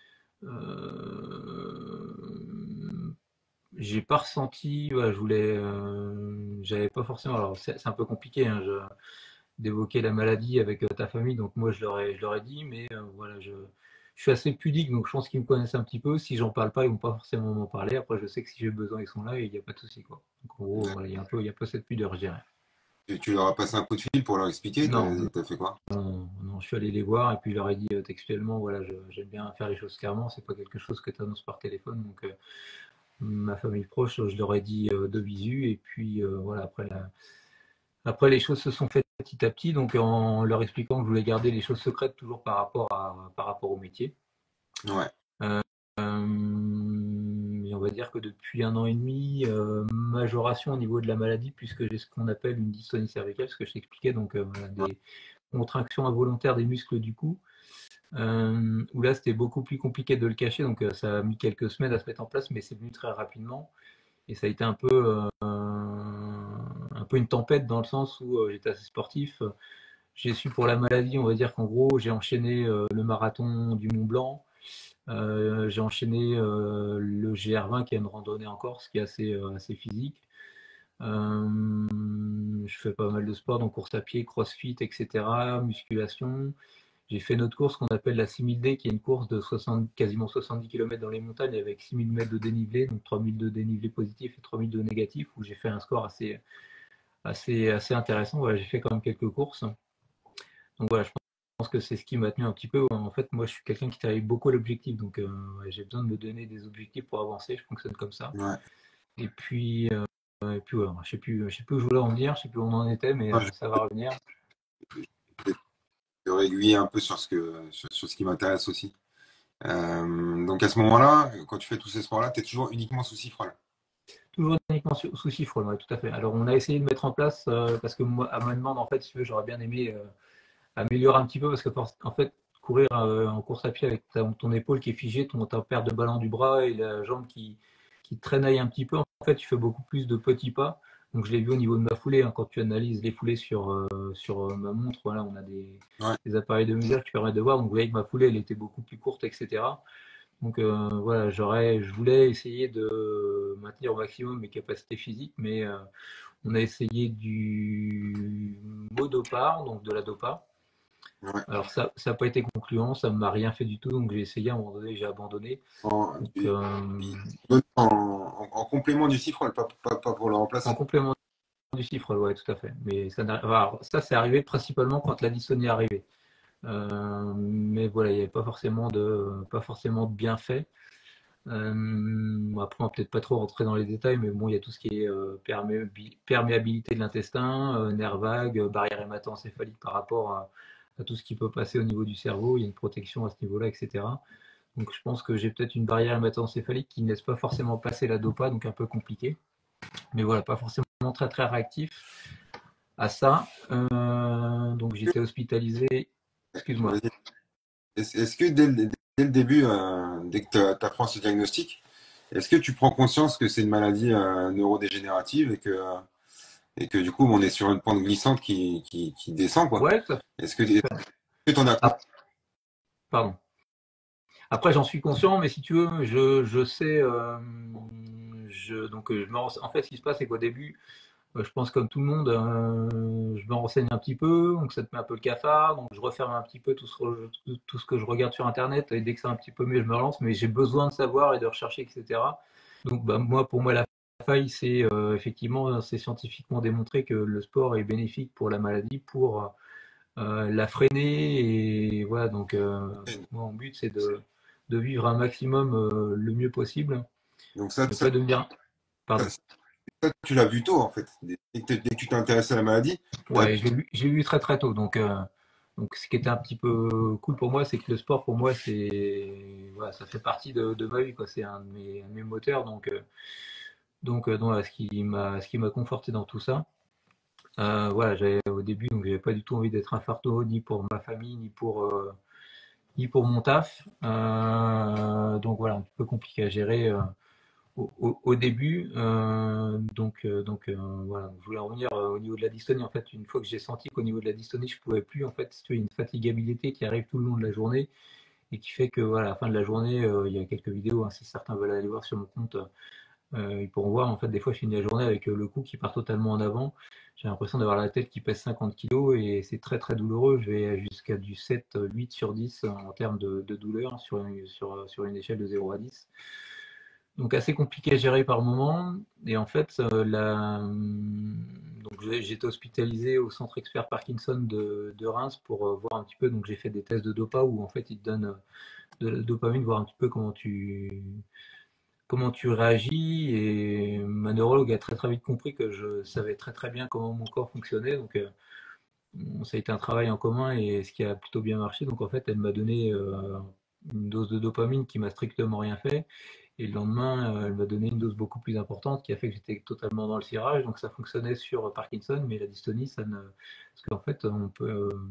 J'ai pas ressenti, voilà, j'avais pas forcément. Alors c'est un peu compliqué hein, d'évoquer la maladie avec ta famille, donc moi je leur ai dit, mais voilà, je suis assez pudique, donc je pense qu'ils me connaissent un petit peu. Si j'en parle pas, ils vont pas forcément m'en parler. Après, je sais que si j'ai besoin, ils sont là et il n'y a pas de souci quoi. Donc en gros, voilà, il y a un peu cette pudeur, je dirais. Tu leur as passé un coup de fil pour leur expliquer? Non, T'as fait quoi? non, je suis allé les voir et puis je leur ai dit textuellement, voilà, j'aime bien faire les choses clairement, c'est pas quelque chose que tu annonces par téléphone, donc ma famille proche, je leur ai dit de visu et puis voilà, après les choses se sont faites petit à petit, donc en leur expliquant que je voulais garder les choses secrètes toujours par rapport au métier. Ouais. Euh, et on va dire que depuis 1 an et demi, majoration au niveau de la maladie, puisque j'ai ce qu'on appelle une dystonie cervicale, ce que je t'expliquais, donc voilà, Ouais. des contractions involontaires des muscles du cou, où là c'était beaucoup plus compliqué de le cacher, donc ça a mis quelques semaines à se mettre en place, mais c'est venu très rapidement. Et ça a été un peu une tempête dans le sens où j'étais assez sportif. J'ai su pour la maladie, on va dire qu'en gros, j'ai enchaîné le marathon du Mont Blanc, j'ai enchaîné le GR20 qui est une randonnée en Corse qui est assez physique. Je fais pas mal de sport, donc course à pied, crossfit, etc., musculation. J'ai fait notre course qu'on appelle la 6000D, qui est une course de quasiment 70 km dans les montagnes avec 6000 mètres de dénivelé, donc 3000 de dénivelé positif et 3000 de négatif, où j'ai fait un score assez intéressant. Voilà, j'ai fait quand même quelques courses. Donc voilà, je pense que c'est ce qui m'a tenu un petit peu. En fait, moi, je suis quelqu'un qui travaille beaucoup à l'objectif, donc ouais, j'ai besoin de me donner des objectifs pour avancer. Je fonctionne comme ça. Ouais. Et puis voilà, je sais plus où je voulais en venir, je sais plus où on en était, mais Moi, ça va revenir. je vais te réaiguiller un peu sur ce qui m'intéresse aussi. Donc à ce moment-là, quand tu fais tous ces sports-là, tu es toujours uniquement sous Cifrol. Toujours uniquement sous chiffre, ouais, tout à fait. Alors, on a essayé de mettre en place, parce que moi, à ma demande, en fait, si tu veux, j'aurais bien aimé améliorer un petit peu, parce que, en fait, courir en course à pied avec ton épaule qui est figée, ta perte de ballon du bras et la jambe qui traînaille un petit peu, en fait, tu fais beaucoup plus de petits pas. Donc, je l'ai vu au niveau de ma foulée, hein, quand tu analyses les foulées sur ma montre, voilà, on a Ouais. des appareils de mesure qui permettent de voir. Donc, vous voyez que ma foulée, elle était beaucoup plus courte, etc. Donc voilà, je voulais essayer de maintenir au maximum mes capacités physiques, mais on a essayé du Modopar, donc de la Dopa. Ouais. Alors ça n'a pas été concluant, ça ne m'a rien fait du tout, donc j'ai essayé à un moment donné, j'ai abandonné. En, Donc il donne en complément du cifrol, pas pour le en remplacer. complément du cifre, ouais, tout à fait. Mais alors, ça c'est arrivé principalement quand la dystonie est arrivée. Mais voilà, il n'y avait pas forcément de bienfaits. Après, on va peut-être pas trop rentrer dans les détails, mais bon, il y a tout ce qui est perméabilité de l'intestin, nerf vague, barrière hémato-encéphalique par rapport à tout ce qui peut passer au niveau du cerveau. Il y a une protection à ce niveau-là, etc. Donc, je pense que j'ai peut-être une barrière hémato-encéphalique qui ne laisse pas forcément passer la dopa, donc un peu compliqué. Mais voilà, pas forcément très très réactif à ça. Donc, j'étais hospitalisé. Excuse-moi. Vas-y. Est-ce que dès le début, dès que tu apprends ce diagnostic, est-ce que tu prends conscience que c'est une maladie neurodégénérative et que du coup, on est sur une pente glissante qui descend, quoi? Ouais, ça Est-ce que tu en as ah, pardon. Après, j'en suis conscient, mais si tu veux, je sais, donc en fait, ce qui se passe, c'est qu'au début, je pense comme tout le monde, je me renseigne un petit peu, donc ça te met un peu le cafard, donc je referme un petit peu tout ce que je regarde sur Internet, et dès que c'est un petit peu mieux, je me relance, mais j'ai besoin de savoir et de rechercher, etc. Donc, bah, pour moi, la faille, c'est effectivement, c'est scientifiquement démontré que le sport est bénéfique pour la maladie, pour la freiner. Et voilà, donc moi, mon but, c'est de vivre un maximum le mieux possible, donc ne pas devenir. Pardon. ça, tu l'as vu tôt, en fait. Dès que tu t'es intéressé à la maladie, t'as Ouais, vu. j'ai vu très très tôt. Donc, ce qui était un petit peu cool pour moi, c'est que le sport, pour moi, voilà, ça fait partie de ma vie, quoi. C'est un de mes moteurs. Donc, voilà, ce qui m'a conforté dans tout ça. Voilà, j'avais au début, donc j'avais pas du tout envie d'être un fardeau, ni pour ma famille, ni pour mon taf. Donc voilà, un petit peu compliqué à gérer au début. Voilà, je voulais en revenir au niveau de la dystonie. En fait, une fois que j'ai senti qu'au niveau de la dystonie, je pouvais plus, en fait, il y a une fatigabilité qui arrive tout le long de la journée et qui fait que voilà, à la fin de la journée, il y a quelques vidéos, hein, si certains veulent aller voir sur mon compte, ils pourront voir, en fait, des fois, je finis la journée avec le cou qui part totalement en avant. J'ai l'impression d'avoir la tête qui pèse 50 kilos et c'est très très douloureux. Je vais jusqu'à du 7, 8 sur 10 en termes de douleur sur une échelle de 0 à 10. Donc assez compliqué à gérer par moment. Et en fait, donc j'étais hospitalisé au centre expert Parkinson de Reims pour voir un petit peu. Donc j'ai fait des tests de dopa où en fait ils te donnent de la dopamine, voir un petit peu comment tu réagis. Et ma neurologue a très très vite compris que je savais très très bien comment mon corps fonctionnait. Donc ça a été un travail en commun et ce qui a plutôt bien marché. Donc en fait, elle m'a donné une dose de dopamine qui m'a strictement rien fait. Et le lendemain, elle m'a donné une dose beaucoup plus importante qui a fait que j'étais totalement dans le cirage. Donc ça fonctionnait sur Parkinson, mais la dystonie, ça ne. Parce qu'en fait, on peut,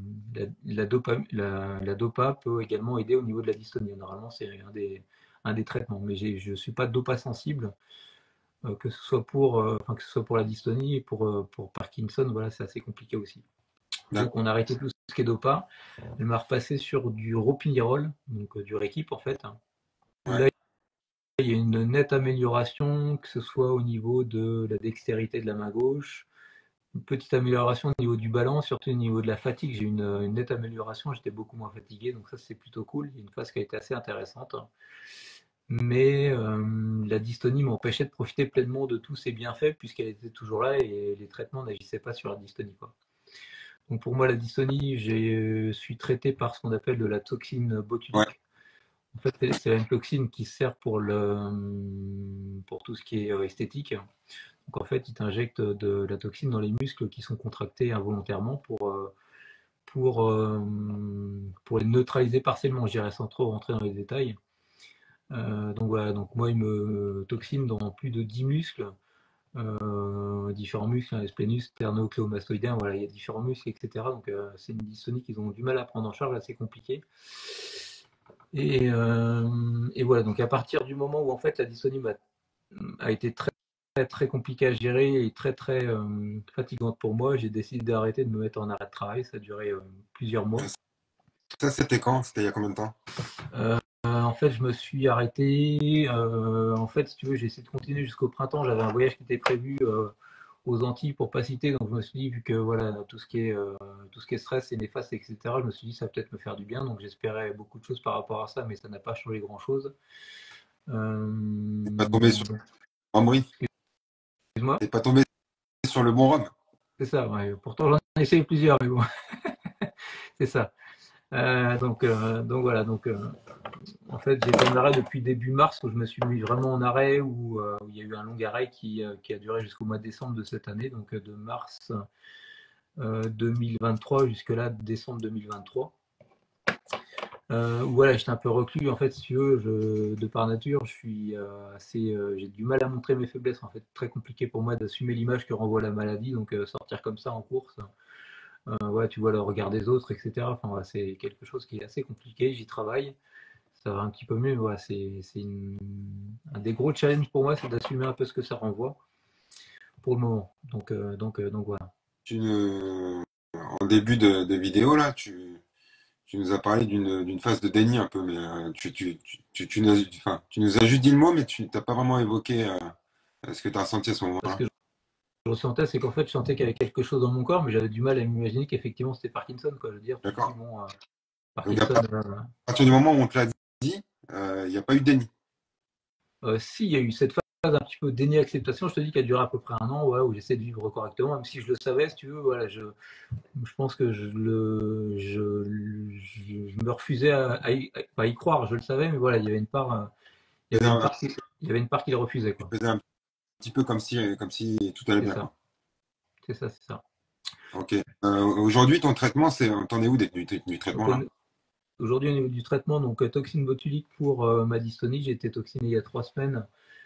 la dopa peut également aider au niveau de la dystonie. Normalement, c'est un des traitements. Mais je ne suis pas dopa sensible, que ce soit pour la dystonie et pour Parkinson. Voilà, c'est assez compliqué aussi. Donc D'accord. on a arrêté tout ce qui est dopa. Elle m'a repassé sur du ropinirole, donc du Rékip en fait, hein, où Ouais. là il y a une nette amélioration, que ce soit au niveau de la dextérité de la main gauche, une petite amélioration au niveau du ballon, surtout au niveau de la fatigue. J'ai une nette amélioration, j'étais beaucoup moins fatigué, donc ça c'est plutôt cool. Il y a une phase qui a été assez intéressante. Mais la dystonie m'empêchait de profiter pleinement de tous ses bienfaits puisqu'elle était toujours là et les traitements n'agissaient pas sur la dystonie, quoi. Donc pour moi, la dystonie, je suis traité par ce qu'on appelle de la toxine Ouais. botulique. En fait, c'est une toxine qui sert pour tout ce qui est esthétique. Donc en fait, il t'injecte de la toxine dans les muscles qui sont contractés involontairement pour, euh, pour les neutraliser partiellement, je dirais, sans trop rentrer dans les détails. Donc voilà, donc moi, il me toxine dans plus de 10 muscles. différents muscles, hein, les splénus, sternocléomastoïdien, voilà, il y a différents muscles, etc. Donc c'est une dystonie qu'ils ont du mal à prendre en charge, assez compliqué. Et voilà, donc à partir du moment où en fait la dystonie a été très compliquée à gérer et très fatigante pour moi, j'ai décidé d'arrêter de me mettre en arrêt de travail. Ça a duré plusieurs mois. Ça, c'était quand? C'était il y a combien de temps? En fait, je me suis arrêté. En fait, si tu veux, j'ai essayé de continuer jusqu'au printemps. J'avais un voyage qui était prévu aux Antilles pour pas citer. Donc, je me suis dit, vu que voilà, tout ce qui est stress et néfaste, etc., je me suis dit, ça va peut-être me faire du bien. Donc, j'espérais beaucoup de choses par rapport à ça, mais ça n'a pas changé grand-chose. T'es pas tombé sur un bruit? Excuse-moi, T'es pas tombé sur le bon rhum? c'est ça. Ouais. Pourtant, j'en ai essayé plusieurs, mais bon, c'est ça. Donc voilà. En fait, j'ai fait un arrêt depuis début mars où je me suis mis vraiment en arrêt, où il y a eu un long arrêt qui a duré jusqu'au mois de décembre de cette année, donc de mars 2023 jusque là décembre 2023. Voilà, j'étais un peu reclus. En fait, si tu veux, de par nature, je suis j'ai du mal à montrer mes faiblesses. En fait, très compliqué pour moi d'assumer l'image que renvoie la maladie. Donc, sortir comme ça en course, ouais, tu vois le regard des autres, etc. Enfin, ouais, c'est quelque chose qui est assez compliqué. J'y travaille. Ça va un petit peu mieux. Ouais, un des gros challenges pour moi, c'est d'assumer un peu ce que ça renvoie pour le moment. Donc voilà. En début de vidéo, là, tu nous as parlé d'une phase de déni un peu, mais enfin, tu nous as juste dit le mot, mais tu n'as pas vraiment évoqué ce que tu as ressenti à ce Parce moment-là. que je ressentais, c'est qu'en fait, je sentais qu'il y avait quelque chose dans mon corps, mais j'avais du mal à m'imaginer qu'effectivement c'était Parkinson. Quoi. Je veux dire, tu te dis, D'accord? bon, Donc, Parkinson, à partir du moment où on te l'a dit, il n'y a pas eu de déni. si, il y a eu cette phase un petit peu déni-acceptation, je te dis qu'elle a duré à peu près un an, ouais, où j'essaie de vivre correctement, même si je le savais, si tu veux, voilà, je pense que je me refusais pas y croire, je le savais, mais voilà, il y avait une part, il y Tu avait faisais une un, part il y avait une part qui le refusait, tu quoi. faisais un petit peu comme si tout allait C'est bien, ça, quoi. c'est ça, c'est ça. Ok. Aujourd'hui, ton traitement, t'en es où du Donc, traitement là? aujourd'hui, au niveau du traitement, donc toxine botulique pour ma dystonie, j'ai été toxiné il y a 3 semaines.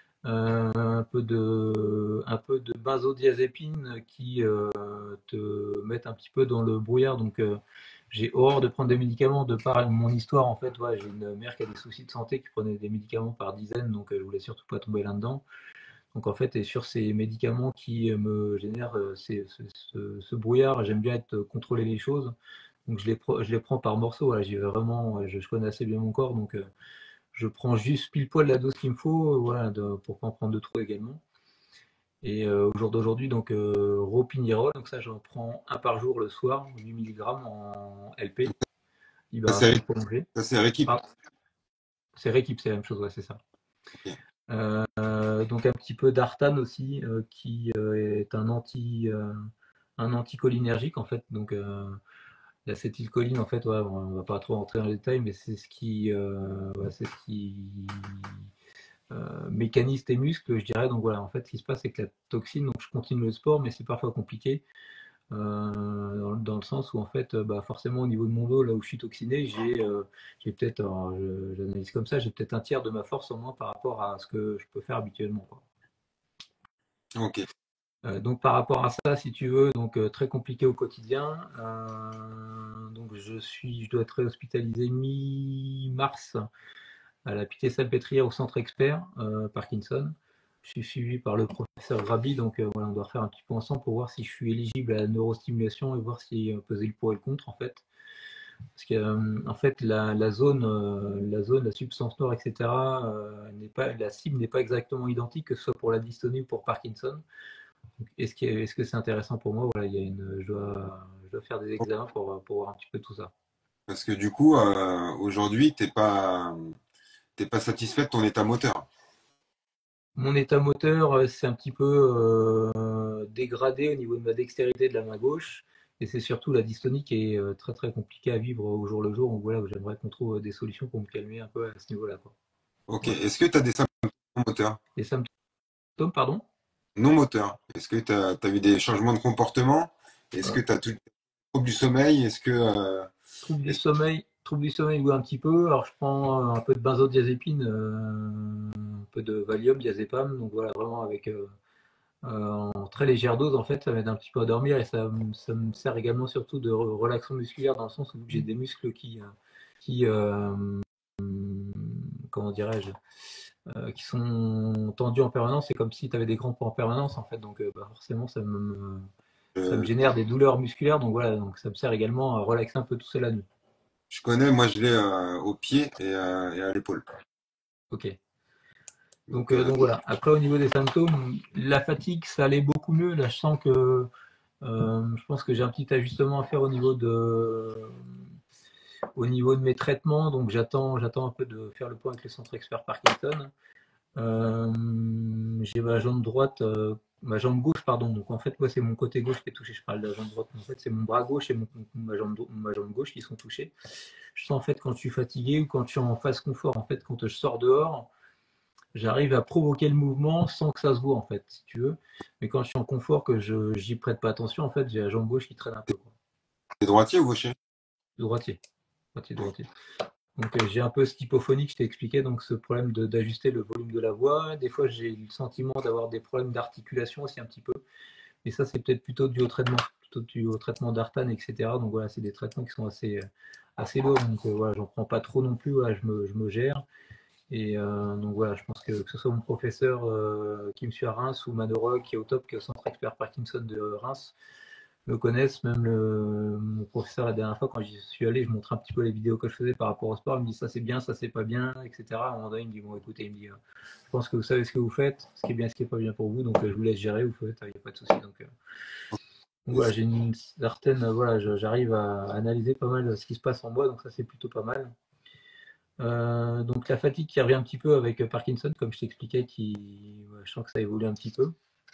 Un peu de benzodiazépine qui te mettent un petit peu dans le brouillard. Donc, j'ai horreur de prendre des médicaments de par mon histoire. En fait, ouais, j'ai une mère qui a des soucis de santé qui prenait des médicaments par dizaines, donc je voulais surtout pas tomber là-dedans. Donc, en fait, et sur ces médicaments qui me génèrent ce brouillard, j'aime bien être contrôler les choses. Donc, je les prends par morceaux. Voilà, j'y vais vraiment. Je connais assez bien mon corps, donc je prends juste pile poil la dose qu'il me faut, voilà, pour pas en prendre de trop également. Et au jour d'aujourd'hui, donc Ropinirole, donc ça j'en prends un par jour le soir, 8 mg en LP, Ça, c'est libération prolongée. ça, c'est Rékip. Ah, c'est Rékip, c'est la même chose, ouais, c'est ça. Ok. Donc un petit peu d'Artane aussi, qui est un anticholinergique en fait. Donc l'acétylcholine, en fait, ouais, on va pas trop rentrer dans les détails, mais c'est ce qui mécanise tes muscles, je dirais. Donc voilà, en fait, ce qui se passe, c'est que la toxine, donc je continue le sport, mais c'est parfois compliqué, dans le sens où, en fait, bah, forcément, au niveau de mon dos, là où je suis toxiné, j'ai peut-être, alors, j'analyse comme ça, j'ai peut-être un tiers de ma force en moins par rapport à ce que je peux faire habituellement, quoi. Ok. Donc par rapport à ça, si tu veux, donc très compliqué au quotidien. Donc je dois être hospitalisé mi-mars à la Pitié-Salpêtrière au centre expert Parkinson. Je suis suivi par le professeur Rabi, donc voilà, on doit refaire un petit peu ensemble pour voir si je suis éligible à la neurostimulation et voir si peser le pour et le contre en fait. Parce que en fait la substance noire, etc. La cible n'est pas exactement identique que ce soit pour la dystonie ou pour Parkinson. Est-ce que c'est intéressant pour moi? Voilà, je dois faire des examens pour voir un petit peu tout ça. Parce que du coup, aujourd'hui, t'es pas satisfait de ton état moteur. Mon état moteur, c'est un petit peu dégradé au niveau de ma dextérité de la main gauche. Et c'est surtout la dystonie qui est très très compliquée à vivre au jour le jour. Donc voilà, j'aimerais qu'on trouve des solutions pour me calmer un peu à ce niveau-là, quoi. Ok. Voilà. Est-ce que tu as des symptômes moteurs? Les symptômes, pardon? Non moteurs. Est-ce que tu as eu des changements de comportement? Est-ce que Euh, tu as tout trouble du sommeil? trouble du sommeil, oui, un petit peu. Alors je prends un peu de benzodiazépine, un peu de Valium, diazépam. Donc voilà, vraiment avec en très légère dose, en fait, ça m'aide un petit peu à dormir et ça me sert également surtout de relaxant musculaire dans le sens où j'ai des muscles qui comment dirais-je, qui sont tendus en permanence. C'est comme si tu avais des crampes en permanence, en fait. Donc, bah, forcément, ça me Euh, génère des douleurs musculaires. Donc, voilà, donc ça me sert également à relaxer un peu tout ça la nuit. je connais, moi je l'ai au pied et à l'épaule. Ok. Donc, Donc voilà. Après, au niveau des symptômes, la fatigue, ça allait beaucoup mieux. Là, je sens que je pense que j'ai un petit ajustement à faire au niveau de mes traitements. Donc j'attends un peu de faire le point avec le centre expert Parkinson. J'ai ma jambe droite, ma jambe gauche, pardon. Donc en fait, moi, c'est mon côté gauche qui est touché. Je parle de la jambe droite, mais en fait, c'est mon bras gauche et ma jambe gauche qui sont touchés. Je sens en fait quand je suis fatigué ou quand je suis en phase confort, en fait, quand je sors dehors, j'arrive à provoquer le mouvement sans que ça se voit, en fait, si tu veux. Mais quand je suis en confort, que j'y prête pas attention, en fait, j'ai la jambe gauche qui traîne un peu, quoi. t'es droitier ou gaucher? Droitier, droitier, droitier. Donc j'ai un peu cette hypophonie que je t'ai expliqué, donc ce problème d'ajuster le volume de la voix. Des fois j'ai le sentiment d'avoir des problèmes d'articulation aussi un petit peu. Et ça c'est peut-être plutôt dû au traitement d'Artan, etc. Donc voilà, c'est des traitements qui sont assez lourds. Donc voilà, j'en prends pas trop non plus, voilà, je me gère. Et donc voilà, je pense que ce soit mon professeur qui me suit à Reims ou ma neurologue qui est au top, qui est au centre expert Parkinson de Reims, me connaissent. Même mon professeur, la dernière fois, quand j'y suis allé, je montrais un petit peu les vidéos que je faisais par rapport au sport. Il me dit ça c'est bien, ça c'est pas bien, etc. À un moment donné, il me dit bon, écoutez, il me dit je pense que vous savez ce que vous faites, ce qui est bien, ce qui est pas bien pour vous, donc je vous laisse gérer, vous faites, il n'y a pas de souci. Donc voilà, j'ai une certaine, voilà, j'arrive à analyser pas mal ce qui se passe en moi, donc ça c'est plutôt pas mal. Donc la fatigue qui revient un petit peu avec Parkinson, comme je t'expliquais, ouais, je sens que ça évolue un petit peu.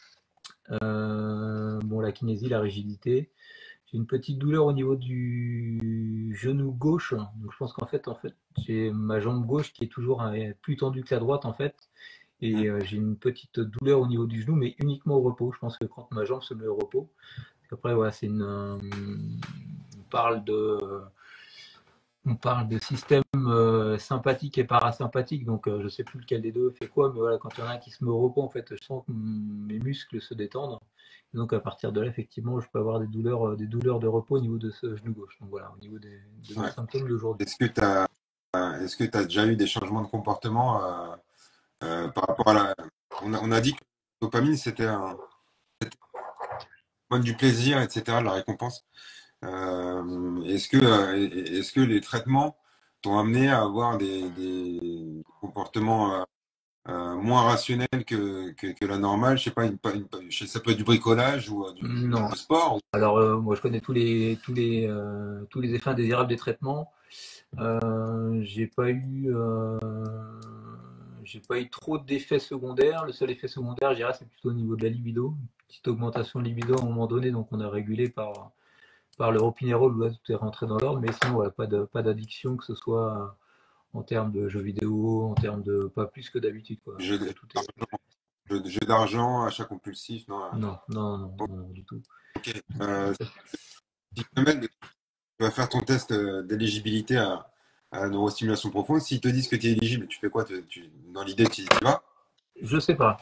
Bon, la kinésie, la rigidité. J'ai une petite douleur au niveau du genou gauche. Donc je pense qu'en fait, j'ai ma jambe gauche qui est toujours plus tendue que la droite en fait. Et j'ai une petite douleur au niveau du genou, mais uniquement au repos. Je pense que quand ma jambe se met au repos. Après, voilà, on parle on parle de système sympathique et parasympathique. Donc je ne sais plus lequel des deux fait quoi, mais voilà, quand il y en a un qui se met au repos, en fait, je sens que mes muscles se détendent. Et donc à partir de là, effectivement, je peux avoir des douleurs de repos au niveau de ce genou gauche. Donc voilà, au niveau de mes Ouais. symptômes d'aujourd'hui. Est-ce que tu as déjà eu des changements de comportement par rapport à la. On a dit que la dopamine, c'était un hormone du plaisir, etc., de la récompense. Est-ce que les traitements t'ont amené à avoir des comportements moins rationnels que la normale? Je sais pas, ça peut être du bricolage ou Non. du sport. Alors moi, je connais tous les effets indésirables des traitements. J'ai pas eu j'ai pas eu trop d'effets secondaires. Le seul effet secondaire, je dirais, c'est plutôt au niveau de la libido. Une petite augmentation de libido à un moment donné, donc on a régulé par le ropinérol, où là, tout est rentré dans l'ordre, mais sinon, voilà, pas d'addiction, que ce soit en termes de jeux vidéo, en termes de pas plus que d'habitude, quoi. Jeu Donc, tout est. jeu d'argent, achat compulsif, non? Non, non, non, non, non, du tout. Ok. Si jamais tu vas faire ton test d'éligibilité à la neurostimulation profonde, s'ils te disent que tu es éligible, tu fais quoi? Dans l'idée, tu y vas? Je sais pas.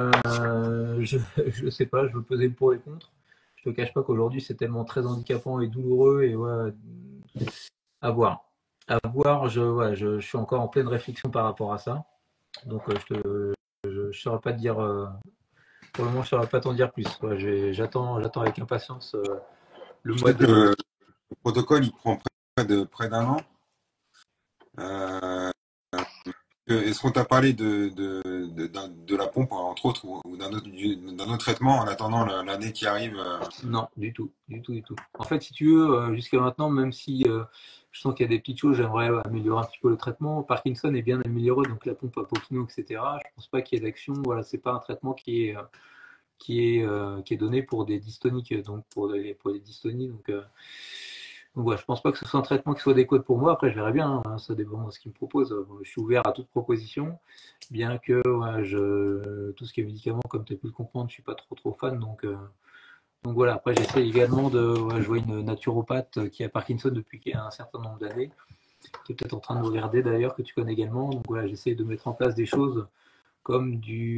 Je sais pas. Je veux peser le pour et le contre. Je te cache pas qu'aujourd'hui c'est tellement très handicapant et douloureux et ouais, à voir. À voir. Ouais, je suis encore en pleine réflexion par rapport à ça. Donc je saurais pas te dire. Pour le moment, je saurais pas t'en dire plus. Ouais, j'attends avec impatience le Je mois sais que de. le protocole, il prend près d'un an. Euh, Est-ce qu'on t'a parlé de la pompe, entre autres, ou d'un autre traitement en attendant l'année qui arrive? Non, du tout, du tout, du tout. En fait, si tu veux, jusqu'à maintenant, même si je sens qu'il y a des petites choses, j'aimerais améliorer un petit peu le traitement. Parkinson est bien amélioré, donc la pompe à Pokino, etc. Je pense pas qu'il y ait d'action. Voilà, c'est pas un traitement qui est donné pour des dystoniques, donc pour les dystonies. Donc voilà, je pense pas que ce soit un traitement qui soit adéquat pour moi. Après, je verrai bien, hein, ça dépend de ce qu'il me propose. Bon, je suis ouvert à toute proposition, bien que ouais, tout ce qui est médicament, comme tu as pu le comprendre, je suis pas trop fan. Donc voilà, après j'essaie également ouais, je vois une naturopathe qui a Parkinson depuis un certain nombre d'années, qui est peut-être en train de nous regarder d'ailleurs, que tu connais également. Donc voilà, j'essaie de mettre en place des choses comme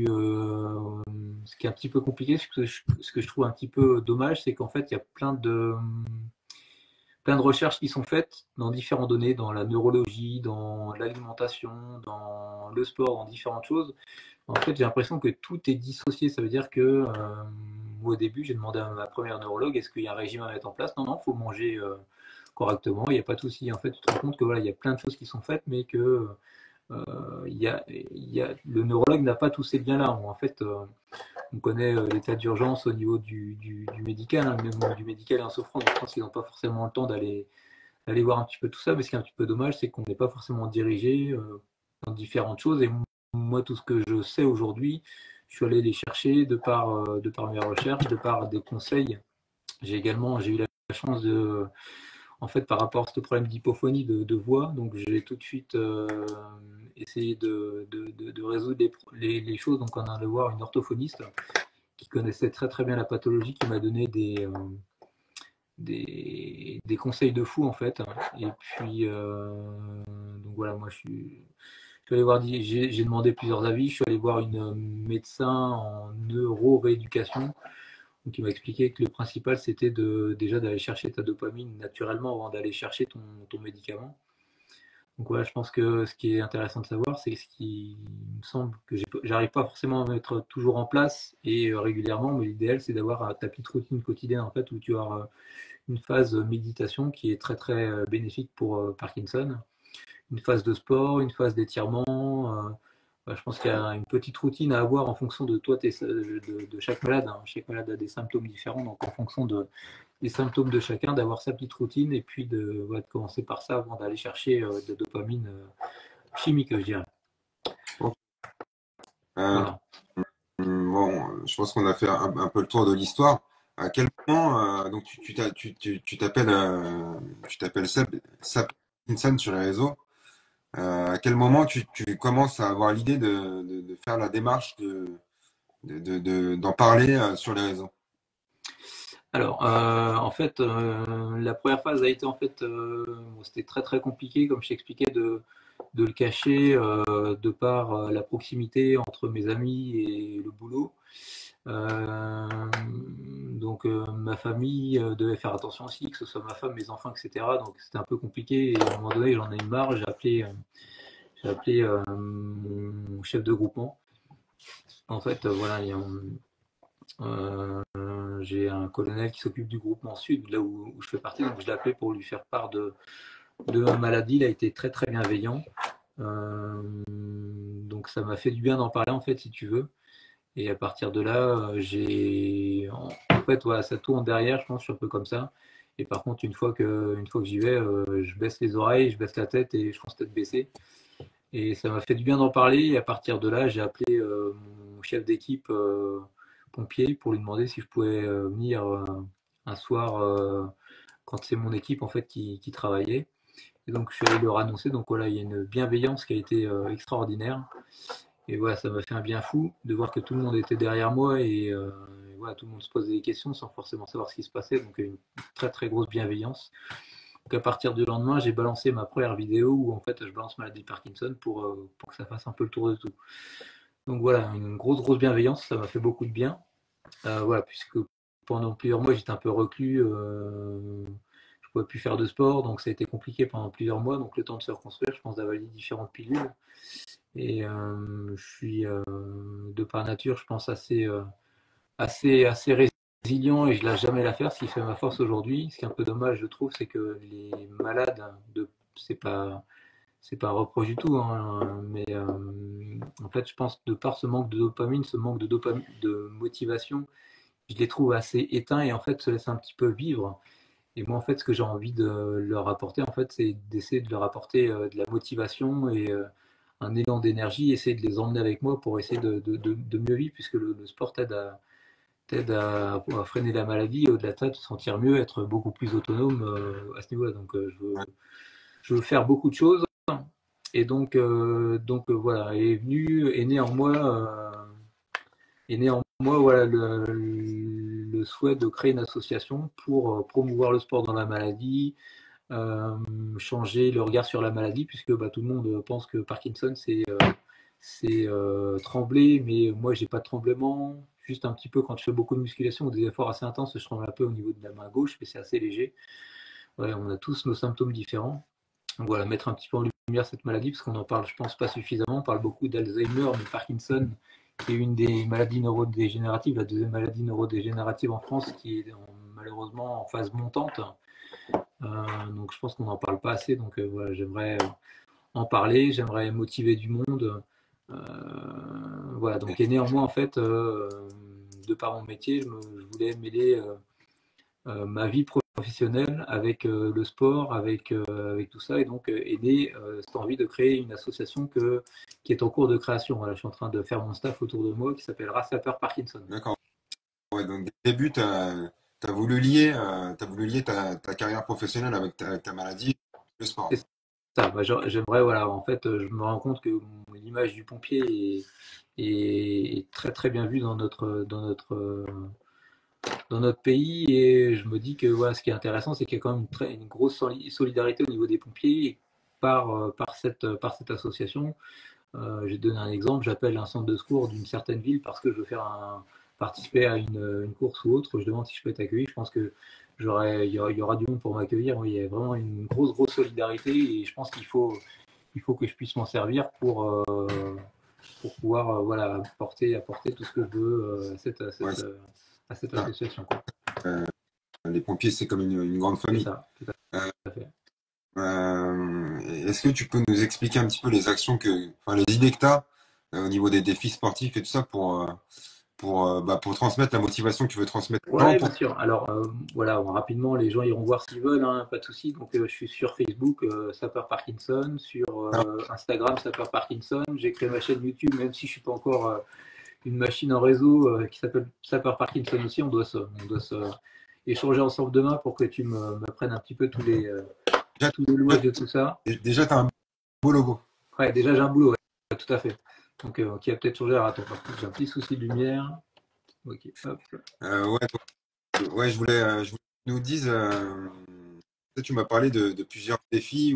ce qui est un petit peu compliqué, ce que je trouve un petit peu dommage, c'est qu'en fait, il y a plein de recherches qui sont faites dans différentes données, dans la neurologie, dans l'alimentation, dans le sport, dans différentes choses. En fait, j'ai l'impression que tout est dissocié. Ça veut dire que moi, au début, j'ai demandé à ma première neurologue, est-ce qu'il y a un régime à mettre en place? Non, non, il faut manger correctement, il n'y a pas de souci. En fait, tu te rends compte que voilà, il y a plein de choses qui sont faites, mais que le neurologue n'a pas tous ces liens-là. En fait, on connaît l'état d'urgence au niveau du médical, hein, même du médical et en souffrance. Je pense qu'ils n'ont pas forcément le temps d'aller voir un petit peu tout ça. Mais ce qui est un petit peu dommage, c'est qu'on n'est pas forcément dirigé dans différentes choses. Et moi, tout ce que je sais aujourd'hui, je suis allé les chercher de par mes recherches, de par des conseils. J'ai eu la chance en fait, par rapport à ce problème d'hypophonie de voix, donc j'ai tout de suite essayé de résoudre les choses. Donc, on a allé voir une orthophoniste qui connaissait très très bien la pathologie, qui m'a donné des conseils de fou en fait. Et puis, donc voilà, je suis allé voir, j'ai demandé plusieurs avis. Je suis allé voir une médecin en neurorééducation. Donc, il m'a expliqué que le principal, c'était déjà d'aller chercher ta dopamine naturellement avant d'aller chercher ton médicament. Donc voilà, je pense que ce qui est intéressant de savoir, c'est ce qui me semble que j'arrive pas forcément à mettre toujours en place et régulièrement, mais l'idéal, c'est d'avoir ta petite routine quotidienne en fait, où tu as une phase méditation qui est très très bénéfique pour Parkinson, une phase de sport, une phase d'étirement. Je pense qu'il y a une petite routine à avoir en fonction de toi, de chaque malade, hein. Chaque malade a des symptômes différents, donc en fonction des symptômes de chacun, d'avoir sa petite routine et puis de commencer par ça avant d'aller chercher de la dopamine chimique, je dirais. Bon, Euh, Voilà. bon, je pense qu'on a fait un peu le tour de l'histoire. À quel moment, donc tu t'appelles Seb Pinson sur les réseaux. À quel moment tu commences à avoir l'idée de faire la démarche d'en parler sur les réseaux? Alors, en fait, la première phase a été en fait, bon, c'était très très compliqué, comme je t'expliquais, de le cacher de par la proximité entre mes amis et le boulot. Euh, donc ma famille devait faire attention aussi, que ce soit ma femme, mes enfants, etc. Donc c'était un peu compliqué et à un moment donné j'en ai eu marre, j'ai appelé mon chef de groupement. En fait, voilà, j'ai un colonel qui s'occupe du groupement sud, là où je fais partie, donc je l'ai appelé pour lui faire part de ma maladie. Il a été très très bienveillant. Donc ça m'a fait du bien d'en parler en fait, si tu veux. Et à partir de là, en fait, voilà, ça tourne derrière, je pense, je suis un peu comme ça. Et par contre, une fois que j'y vais, je baisse les oreilles, je baisse la tête et je pense tête baissée. Et ça m'a fait du bien d'en parler. Et à partir de là, j'ai appelé mon chef d'équipe pompier pour lui demander si je pouvais venir un soir quand c'est mon équipe en fait qui travaillait. Et donc, je suis allé leur annoncer. Donc voilà, il y a une bienveillance qui a été extraordinaire. Et voilà, ça m'a fait un bien fou de voir que tout le monde était derrière moi et voilà, tout le monde se posait des questions sans forcément savoir ce qui se passait. Donc une très très grosse bienveillance. Donc à partir du lendemain, j'ai balancé ma première vidéo où en fait je balance maladie de Parkinson pour que ça fasse un peu le tour de tout. Donc voilà, une grosse bienveillance, ça m'a fait beaucoup de bien. Voilà, puisque pendant plusieurs mois j'étais un peu reclus, je ne pouvais plus faire de sport, donc ça a été compliqué pendant plusieurs mois. Donc le temps de se reconstruire, je pense d'avaler différentes pilules. Et je suis de par nature, je pense, assez résilient et je lâche jamais l'affaire, ce qui fait ma force aujourd'hui. Ce qui est un peu dommage, je trouve, c'est que les malades, c'est pas un reproche du tout, hein, mais en fait, je pense que de par ce manque de dopamine, de motivation, je les trouve assez éteints et en fait se laissent un petit peu vivre. Et moi, en fait, ce que j'ai envie de leur apporter, en fait, c'est d'essayer de leur apporter de la motivation et un élan d'énergie, essayer de les emmener avec moi pour essayer de mieux vivre, puisque le sport t'aide à freiner la maladie, au-delà de ça, te sentir mieux, être beaucoup plus autonome à ce niveau-là. Donc, je veux faire beaucoup de choses. Et donc voilà, est né en moi voilà, le souhait de créer une association pour promouvoir le sport dans la maladie, changer le regard sur la maladie, puisque bah, tout le monde pense que Parkinson, c'est trembler, mais moi j'ai pas de tremblement. Juste un petit peu quand je fais beaucoup de musculation ou des efforts assez intenses, je tremble un peu au niveau de la main gauche, mais c'est assez léger. Ouais, on a tous nos symptômes différents. Donc voilà, mettre un petit peu en lumière cette maladie, parce qu'on en parle, je pense, pas suffisamment. On parle beaucoup d'Alzheimer, mais Parkinson, qui est une des maladies neurodégénératives, la deuxième maladie neurodégénérative en France, qui est malheureusement en phase montante. Donc je pense qu'on n'en parle pas assez. Donc voilà, j'aimerais en parler, j'aimerais motiver du monde. Euh, voilà, donc et néanmoins, en fait, de par mon métier, je voulais mêler ma vie professionnelle avec le sport, avec tout ça, et donc est née cette envie de créer une association qui est en cours de création. Voilà, je suis en train de faire mon staff autour de moi qui s'appelle Sapper Parkinson. D'accord. Ouais, donc, dès le début, tu as voulu lier, ta carrière professionnelle avec ta maladie, le sport. C'est ça. Bah, j'aimerais, voilà, en fait, je me rends compte que l'image du pompier est très très bien vue dans notre pays, et je me dis que voilà, ce qui est intéressant, c'est qu'il y a quand même une grosse solidarité au niveau des pompiers par cette association. J'ai donné un exemple, j'appelle un centre de secours d'une certaine ville parce que je veux participer à une course ou autre, je demande si je peux être accueilli, je pense que il y aura du monde pour m'accueillir. Oui, il y a vraiment une grosse solidarité, et je pense il faut que je puisse m'en servir pour pouvoir voilà, apporter tout ce que je veux Ouais, c'est à cette ça. association, quoi. Euh, les pompiers, c'est comme une grande C'est famille. ça, tout Euh, à fait. Est-ce que tu peux nous expliquer un petit peu les actions enfin, les idées que tu as au niveau des défis sportifs et tout ça pour transmettre la motivation que tu veux transmettre aux gens Ouais, bien sûr. Alors, voilà, rapidement, les gens iront voir s'ils veulent, hein, pas de souci. Donc, je suis sur Facebook, Sapeur Parkinson, sur Instagram, Sapeur Parkinson. J'ai créé ma chaîne YouTube, même si je suis pas encore une machine en réseau qui s'appelle Sapeur Parkinson aussi. On doit se échanger ensemble demain pour que tu m'apprennes un petit peu déjà, tous les louages de tout ça. déjà tu as un beau logo. Ouais, déjà, j'ai un boulot, ouais, tout à fait. Donc, qui a peut-être changé. Alors, attends, par contre, j'ai un petit souci de lumière. Ok, hop. Ouais, ouais, je voulais que tu nous dises, tu m'as parlé de plusieurs défis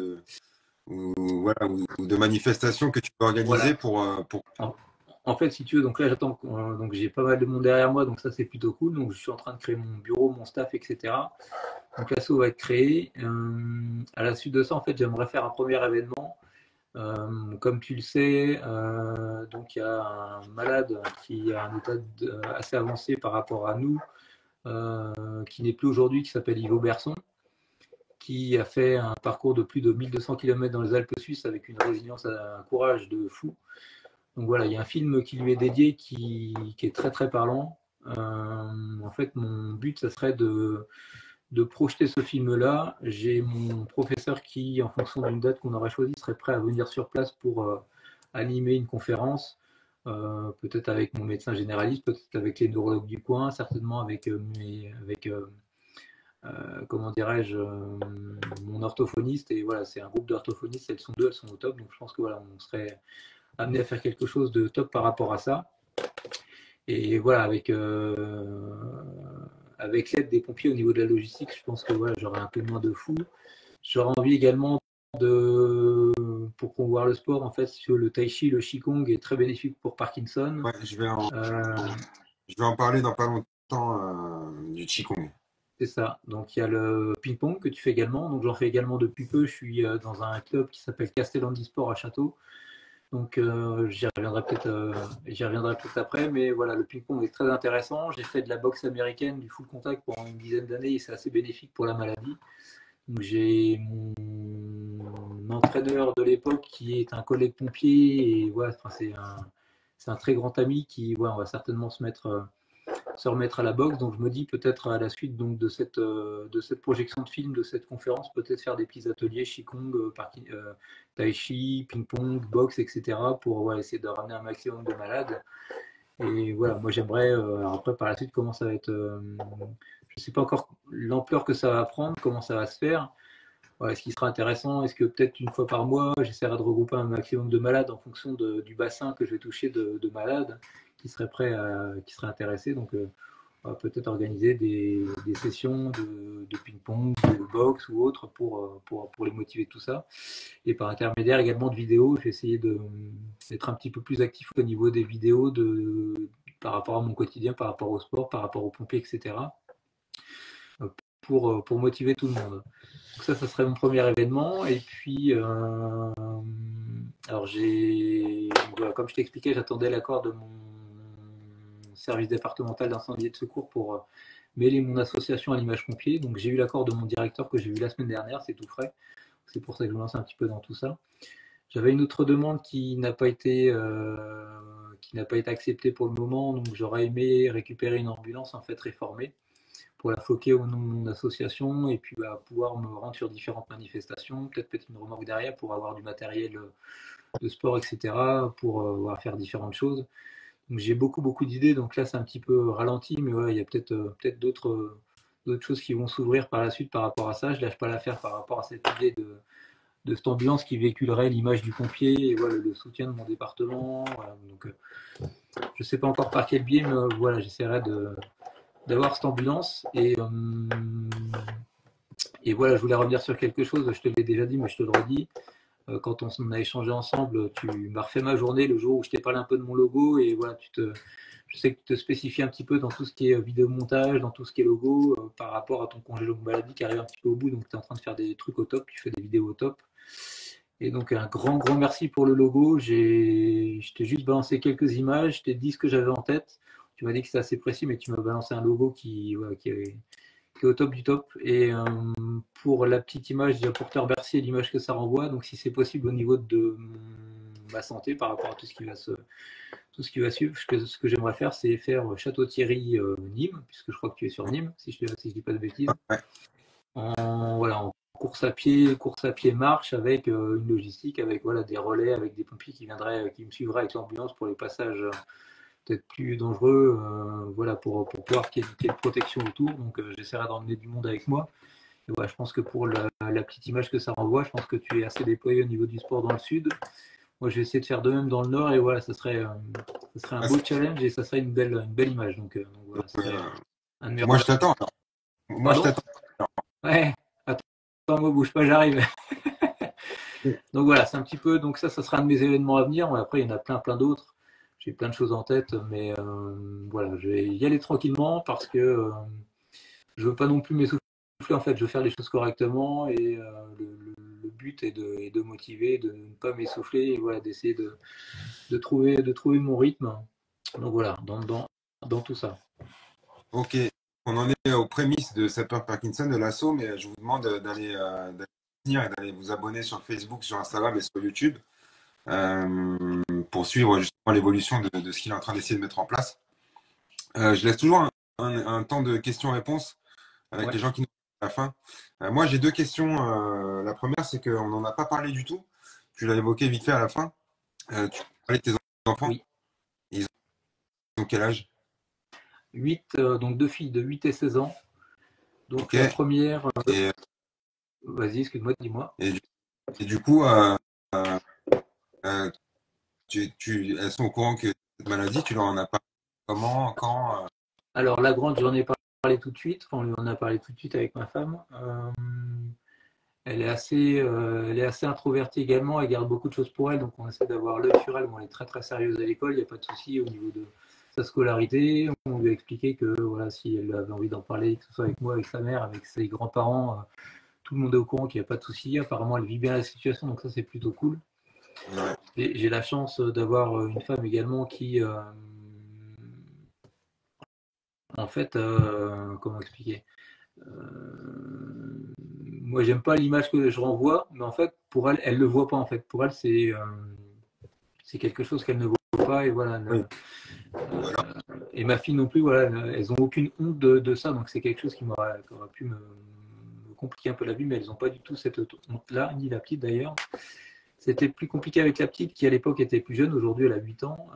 ou de manifestations que tu peux organiser Voilà. pour... En, en fait, si tu veux, donc là, j'attends, donc j'ai pas mal de monde derrière moi, donc ça, c'est plutôt cool. Donc, je suis en train de créer mon bureau, mon staff, etc. Donc, l'asso va être créé. À la suite de ça, en fait, j'aimerais faire un premier événement. Comme tu le sais, donc il y a un malade qui a un état assez avancé par rapport à nous, qui n'est plus aujourd'hui, qui s'appelle Ivo Berson, qui a fait un parcours de plus de 1200 km dans les Alpes suisses avec une résilience, un courage de fou. Donc voilà, il y a un film qui lui est dédié qui est très très parlant. En fait, mon but, ça serait de projeter ce film-là. J'ai mon professeur qui, en fonction d'une date qu'on aurait choisie, serait prêt à venir sur place pour animer une conférence, peut-être avec mon médecin généraliste, peut-être avec les neurologues du coin, certainement avec comment dirais-je, mon orthophoniste. Et voilà, c'est un groupe d'orthophonistes, elles sont deux, elles sont au top. Donc je pense que voilà, on serait amené à faire quelque chose de top par rapport à ça. Et voilà, avec l'aide des pompiers au niveau de la logistique, je pense que voilà, j'aurai un peu moins de fou. J'aurais envie également pour promouvoir le sport, en fait, sur le tai chi, le qigong est très bénéfique pour Parkinson. Ouais, Euh, je vais en parler dans pas longtemps du Qigong. c'est ça. Donc il y a le ping-pong que tu fais également. Donc j'en fais également depuis peu. Je suis dans un club qui s'appelle Castellan Sport à Château. Donc j'y reviendrai peut-être après, mais voilà, le ping-pong est très intéressant. J'ai fait de la boxe américaine, du full contact pendant une dizaine d'années, et c'est assez bénéfique pour la maladie. Donc j'ai mon entraîneur de l'époque qui est un collègue pompier, et voilà, enfin, c'est un très grand ami qui, voilà, on va certainement se remettre à la boxe. Donc je me dis peut-être à la suite donc de cette projection de film, de cette conférence, peut-être faire des petits ateliers Qigong, Tai Chi, ping-pong, boxe, etc. pour ouais, essayer de ramener un maximum de malades. Et voilà, moi j'aimerais, après par la suite, comment ça va être, je ne sais pas encore l'ampleur que ça va prendre, comment ça va se faire. Voilà, ce qui sera intéressant, est-ce que peut-être une fois par mois, j'essaierai de regrouper un maximum de malades en fonction du bassin que je vais toucher de malades qui seraient prêts qui seraient intéressés. Donc on va peut-être organiser des sessions de ping-pong, de boxe ou autre pour les motiver tout ça. Et par intermédiaire également de vidéos, j'ai essayé d'être un petit peu plus actif au niveau des vidéos par rapport à mon quotidien, par rapport au sport, par rapport aux pompiers, etc. Pour motiver tout le monde. Donc ça serait mon premier événement. Et puis, alors voilà, comme je t'expliquais, j'attendais l'accord de mon service départemental d'incendie et de secours pour mêler mon association à l'image pompier. Donc j'ai eu l'accord de mon directeur que j'ai eu la semaine dernière, c'est tout frais. C'est pour ça que je me lance un petit peu dans tout ça. J'avais une autre demande qui n'a pas été acceptée pour le moment, donc j'aurais aimé récupérer une ambulance en fait réformée pour la floquer au nom de mon association et puis pouvoir me rendre sur différentes manifestations, peut-être une remorque derrière pour avoir du matériel de sport, etc., pour faire différentes choses. Donc j'ai beaucoup d'idées, donc là c'est un petit peu ralenti, mais ouais, il y a peut-être d'autres choses qui vont s'ouvrir par la suite par rapport à ça. Je lâche pas l'affaire par rapport à cette idée de cette ambulance qui véhiculerait l'image du pompier et voilà, le soutien de mon département. Voilà. Donc je ne sais pas encore par quel biais, mais voilà, j'essaierai d'avoir cette ambulance. Et voilà, je voulais revenir sur quelque chose, je te l'ai déjà dit, mais je te le redis. Quand on a échangé ensemble, tu m'as refait ma journée le jour où je t'ai parlé un peu de mon logo. Et voilà, je sais que tu te spécifies un petit peu dans tout ce qui est vidéomontage, dans tout ce qui est logo, par rapport à ton congé longue maladie qui arrive un petit peu au bout. Donc tu es en train de faire des trucs au top, tu fais des vidéos au top. Et donc un grand merci pour le logo. Je t'ai juste balancé quelques images, je t'ai dit ce que j'avais en tête. Tu m'as dit que c'était assez précis, mais tu m'as balancé un logo qui est au top du top. Et pour la petite image, déjà pour te remercier l'image que ça renvoie, donc si c'est possible au niveau de ma santé par rapport à tout ce qui va suivre, ce que j'aimerais faire, c'est faire Château-Thierry Nîmes, puisque je crois que tu es sur Nîmes, si je ne dis pas de bêtises. Ouais. En course à pied, marche avec une logistique, avec voilà, des relais, avec des pompiers qui me suivraient avec l'ambulance pour les passages peut-être plus dangereux, voilà, pour pouvoir qu'il y ait une protection autour. Donc j'essaierai d'emmener du monde avec moi. Et voilà, je pense que pour la petite image que ça renvoie, je pense que tu es assez déployé au niveau du sport dans le sud. Moi, je vais essayer de faire de même dans le nord. Et voilà, ça serait un beau challenge et ça serait une belle image. Donc voilà, ça serait un de mes Moi, je t'attends. Moi, je Pardon. t'attends. Ouais, attends-moi, bouge pas, j'arrive. Donc voilà, c'est un petit peu. Donc ça sera un de mes événements à venir. Après, il y en a plein d'autres. J'ai plein de choses en tête, mais voilà, je vais y aller tranquillement parce que je veux pas non plus m'essouffler. En fait, je veux faire les choses correctement et le but est de motiver, de ne pas m'essouffler et voilà, d'essayer de trouver mon rythme. Donc voilà, dans tout ça. Ok. On en est aux prémices de Sapeur Parkinson, de l'assaut, mais je vous demande d'aller soutenir et d'aller vous abonner sur Facebook, sur Instagram et sur YouTube pour suivre justement l'évolution de ce qu'il est en train d'essayer de mettre en place. Je laisse toujours un temps de questions-réponses avec Ouais. les gens qui nous à la fin. Moi, j'ai deux questions. La première, c'est qu'on n'en a pas parlé du tout. Tu l'as évoqué vite fait à la fin. Tu parlais de tes enfants. Oui. Ils ont quel âge? 8, donc deux filles de 8 et 16 ans. Donc Ok. la première, Et, vas-y, excuse-moi, dis-moi. et du coup, euh, elles sont au courant que cette maladie, tu leur en as pas. Comment, quand Alors la grande, j'en ai parlé tout de suite. Enfin, on lui en a parlé tout de suite avec ma femme. Elle est assez introvertie également. Elle garde beaucoup de choses pour elle, donc on essaie d'avoir l'œil sur elle. Bon, elle est très sérieuse à l'école. Il n'y a pas de souci au niveau de sa scolarité. On lui a expliqué que voilà, si elle avait envie d'en parler, que ce soit avec moi, avec sa mère, avec ses grands-parents, tout le monde est au courant qu'il n'y a pas de souci. Apparemment, elle vit bien la situation, donc ça c'est plutôt cool. ouais. J'ai la chance d'avoir une femme également qui, en fait, comment expliquer? Moi, j'aime pas l'image que je renvoie, mais en fait, pour elle, elle le voit pas. En fait, pour elle, c'est quelque chose qu'elle ne voit pas. Et voilà. Oui. Voilà. Et ma fille non plus. Voilà, elles ont aucune honte de ça. Donc c'est quelque chose qui aurait pu me compliquer un peu la vie, mais elles n'ont pas du tout cette honte-là, ni la petite d'ailleurs. C'était plus compliqué avec la petite qui à l'époque était plus jeune. Aujourd'hui, elle a 8 ans.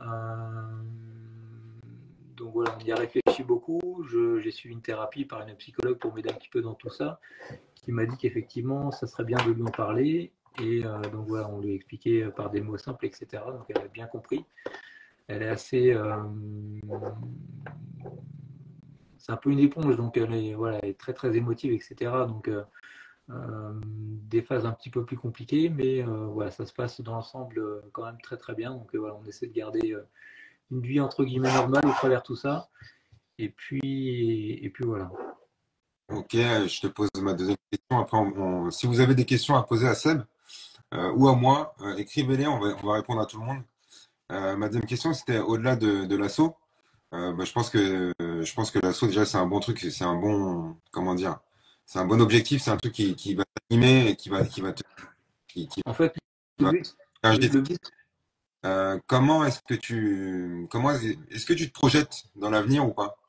Donc voilà, on y a réfléchi beaucoup. J'ai suivi une thérapie par une psychologue pour m'aider un petit peu dans tout ça, qui m'a dit qu'effectivement, ça serait bien de lui en parler. Et donc voilà, on lui a expliqué par des mots simples, etc. Donc elle a bien compris. Elle est assez. c'est un peu une éponge, donc voilà, elle est très très émotive, etc. Donc des phases un petit peu plus compliquées, mais voilà, ça se passe dans l'ensemble quand même très très bien. Donc voilà, on essaie de garder une vie entre guillemets normale au travers de tout ça. Et puis voilà. Ok, je te pose ma deuxième question. Après, si vous avez des questions à poser à Seb ou à moi, écrivez-les, on va répondre à tout le monde. Ma deuxième question, c'était au-delà de l'assaut. Bah, je pense que l'assaut, déjà, c'est un bon truc, c'est un bon, comment dire, c'est un bon objectif, c'est un truc qui va t'animer et qui En fait, le va but, t'engager. le but Comment est-ce que tu te projettes dans l'avenir ou pas?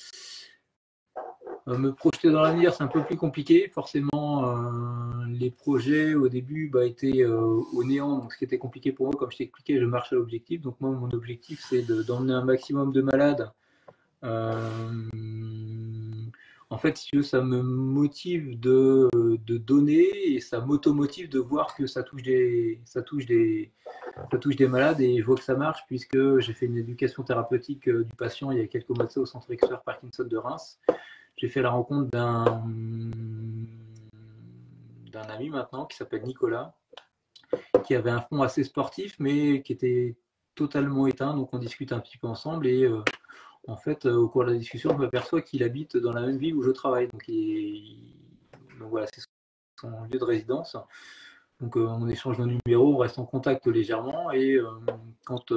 me projeter dans l'avenir, c'est un peu plus compliqué. Forcément, les projets au début étaient au néant, donc ce qui était compliqué pour moi, comme je t'expliquais, je marche à l'objectif. Donc moi, mon objectif, c'est d'emmener un maximum de malades. En fait, si tu veux, ça me motive de donner et ça m'automotive de voir que ça touche des malades et je vois que ça marche puisque j'ai fait une éducation thérapeutique du patient il y a quelques mois de ça au centre expert Parkinson de Reims. J'ai fait la rencontre d'un ami maintenant qui s'appelle Nicolas, qui avait un fond assez sportif mais qui était totalement éteint. Donc on discute un petit peu ensemble et en fait, au cours de la discussion, je m'aperçois qu'il habite dans la même ville où je travaille. Donc voilà, c'est son lieu de résidence. Donc on échange nos numéros, on reste en contact légèrement et quand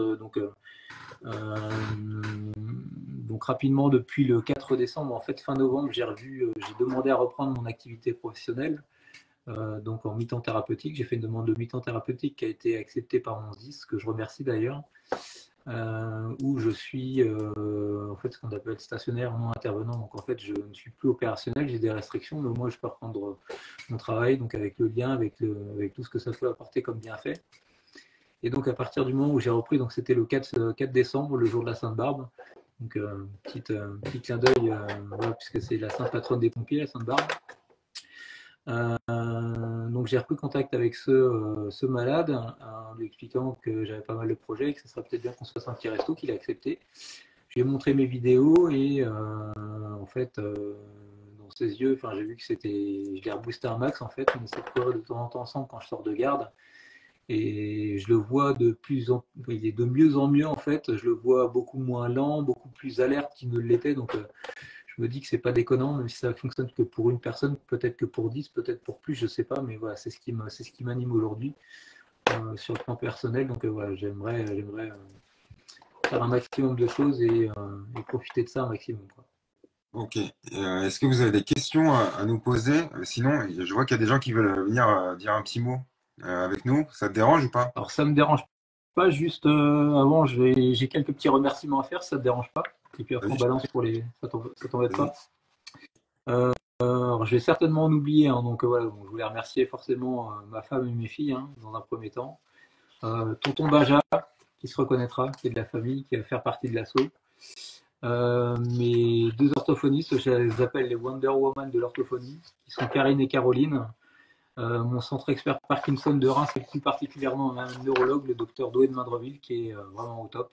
donc rapidement depuis le 4 décembre, en fait fin novembre, j'ai demandé à reprendre mon activité professionnelle. Donc en mi-temps thérapeutique, j'ai fait une demande de mi-temps thérapeutique qui a été acceptée par mon SDIS, que je remercie d'ailleurs, où je suis en fait ce qu'on appelle stationnaire non intervenant. Donc en fait, je ne suis plus opérationnel, j'ai des restrictions, mais moi je peux reprendre mon travail, donc avec le lien, avec tout ce que ça peut apporter comme bienfait. Et donc à partir du moment où j'ai repris, donc c'était le 4 décembre, le jour de la Sainte-Barbe. Donc petit clin d'œil, voilà, puisque c'est la sainte patronne des pompiers, la Sainte-Barbe. Donc j'ai repris contact avec ce malade en lui expliquant que j'avais pas mal de projets et que ce serait peut-être bien qu'on se fasse un petit resto, qu'il a accepté. Je lui ai montré mes vidéos et en fait, dans ses yeux, j'ai vu que je l'ai reboosté un max en fait. On essaie de courir de temps en temps ensemble quand je sors de garde. Et je le vois il est de mieux en mieux en fait. Je le vois beaucoup moins lent, beaucoup plus alerte qu'il ne l'était. Donc je me dis que c'est pas déconnant, même si ça fonctionne que pour une personne, peut-être que pour 10, peut-être pour plus, je sais pas. Mais voilà, c'est ce qui m'anime aujourd'hui sur le plan personnel. Donc voilà, j'aimerais faire un maximum de choses et profiter de ça un maximum, quoi. Ok. Est-ce que vous avez des questions à nous poser? Sinon, je vois qu'il y a des gens qui veulent venir dire un petit mot avec nous. Ça te dérange ou pas? Alors ça me dérange pas, juste avant, j'ai quelques petits remerciements à faire, ça te dérange pas? Et puis après on Vas-y, balance ça t'embête vas-y. pas? Alors, je vais certainement en oublier, hein, donc voilà, bon, je voulais remercier forcément ma femme et mes filles hein, dans un premier temps. Tonton Baja, qui se reconnaîtra, qui est de la famille, qui va faire partie de l'assaut. Mes deux orthophonistes, je les appelle les Wonder Woman de l'orthophonie, qui sont Karine et Caroline. Mon centre expert Parkinson de Reims et plus particulièrement un neurologue, le docteur Doé de Mandreville, qui est vraiment au top.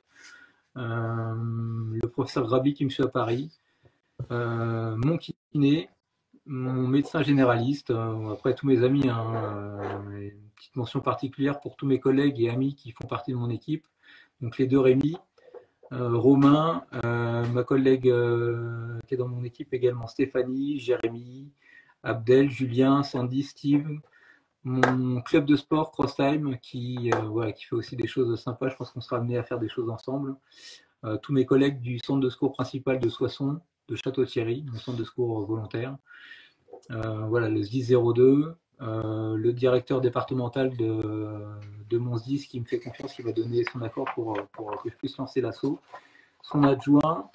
Le professeur Grabi qui me suit à Paris. Mon kiné, mon médecin généraliste, après tous mes amis, hein, une petite mention particulière pour tous mes collègues et amis qui font partie de mon équipe. Donc les deux Rémi, Romain, ma collègue qui est dans mon équipe également, Stéphanie, Jérémy, Abdel, Julien, Sandy, Steve, mon club de sport CrossTime voilà, qui fait aussi des choses sympas. Je pense qu'on sera amené à faire des choses ensemble. Tous mes collègues du centre de secours principal de Soissons, de Château-Thierry, mon centre de secours volontaire. Voilà, le SDIS 02, le directeur départemental de mon SDIS qui me fait confiance, qui va donner son accord pour que je puisse lancer l'assaut. Son adjoint,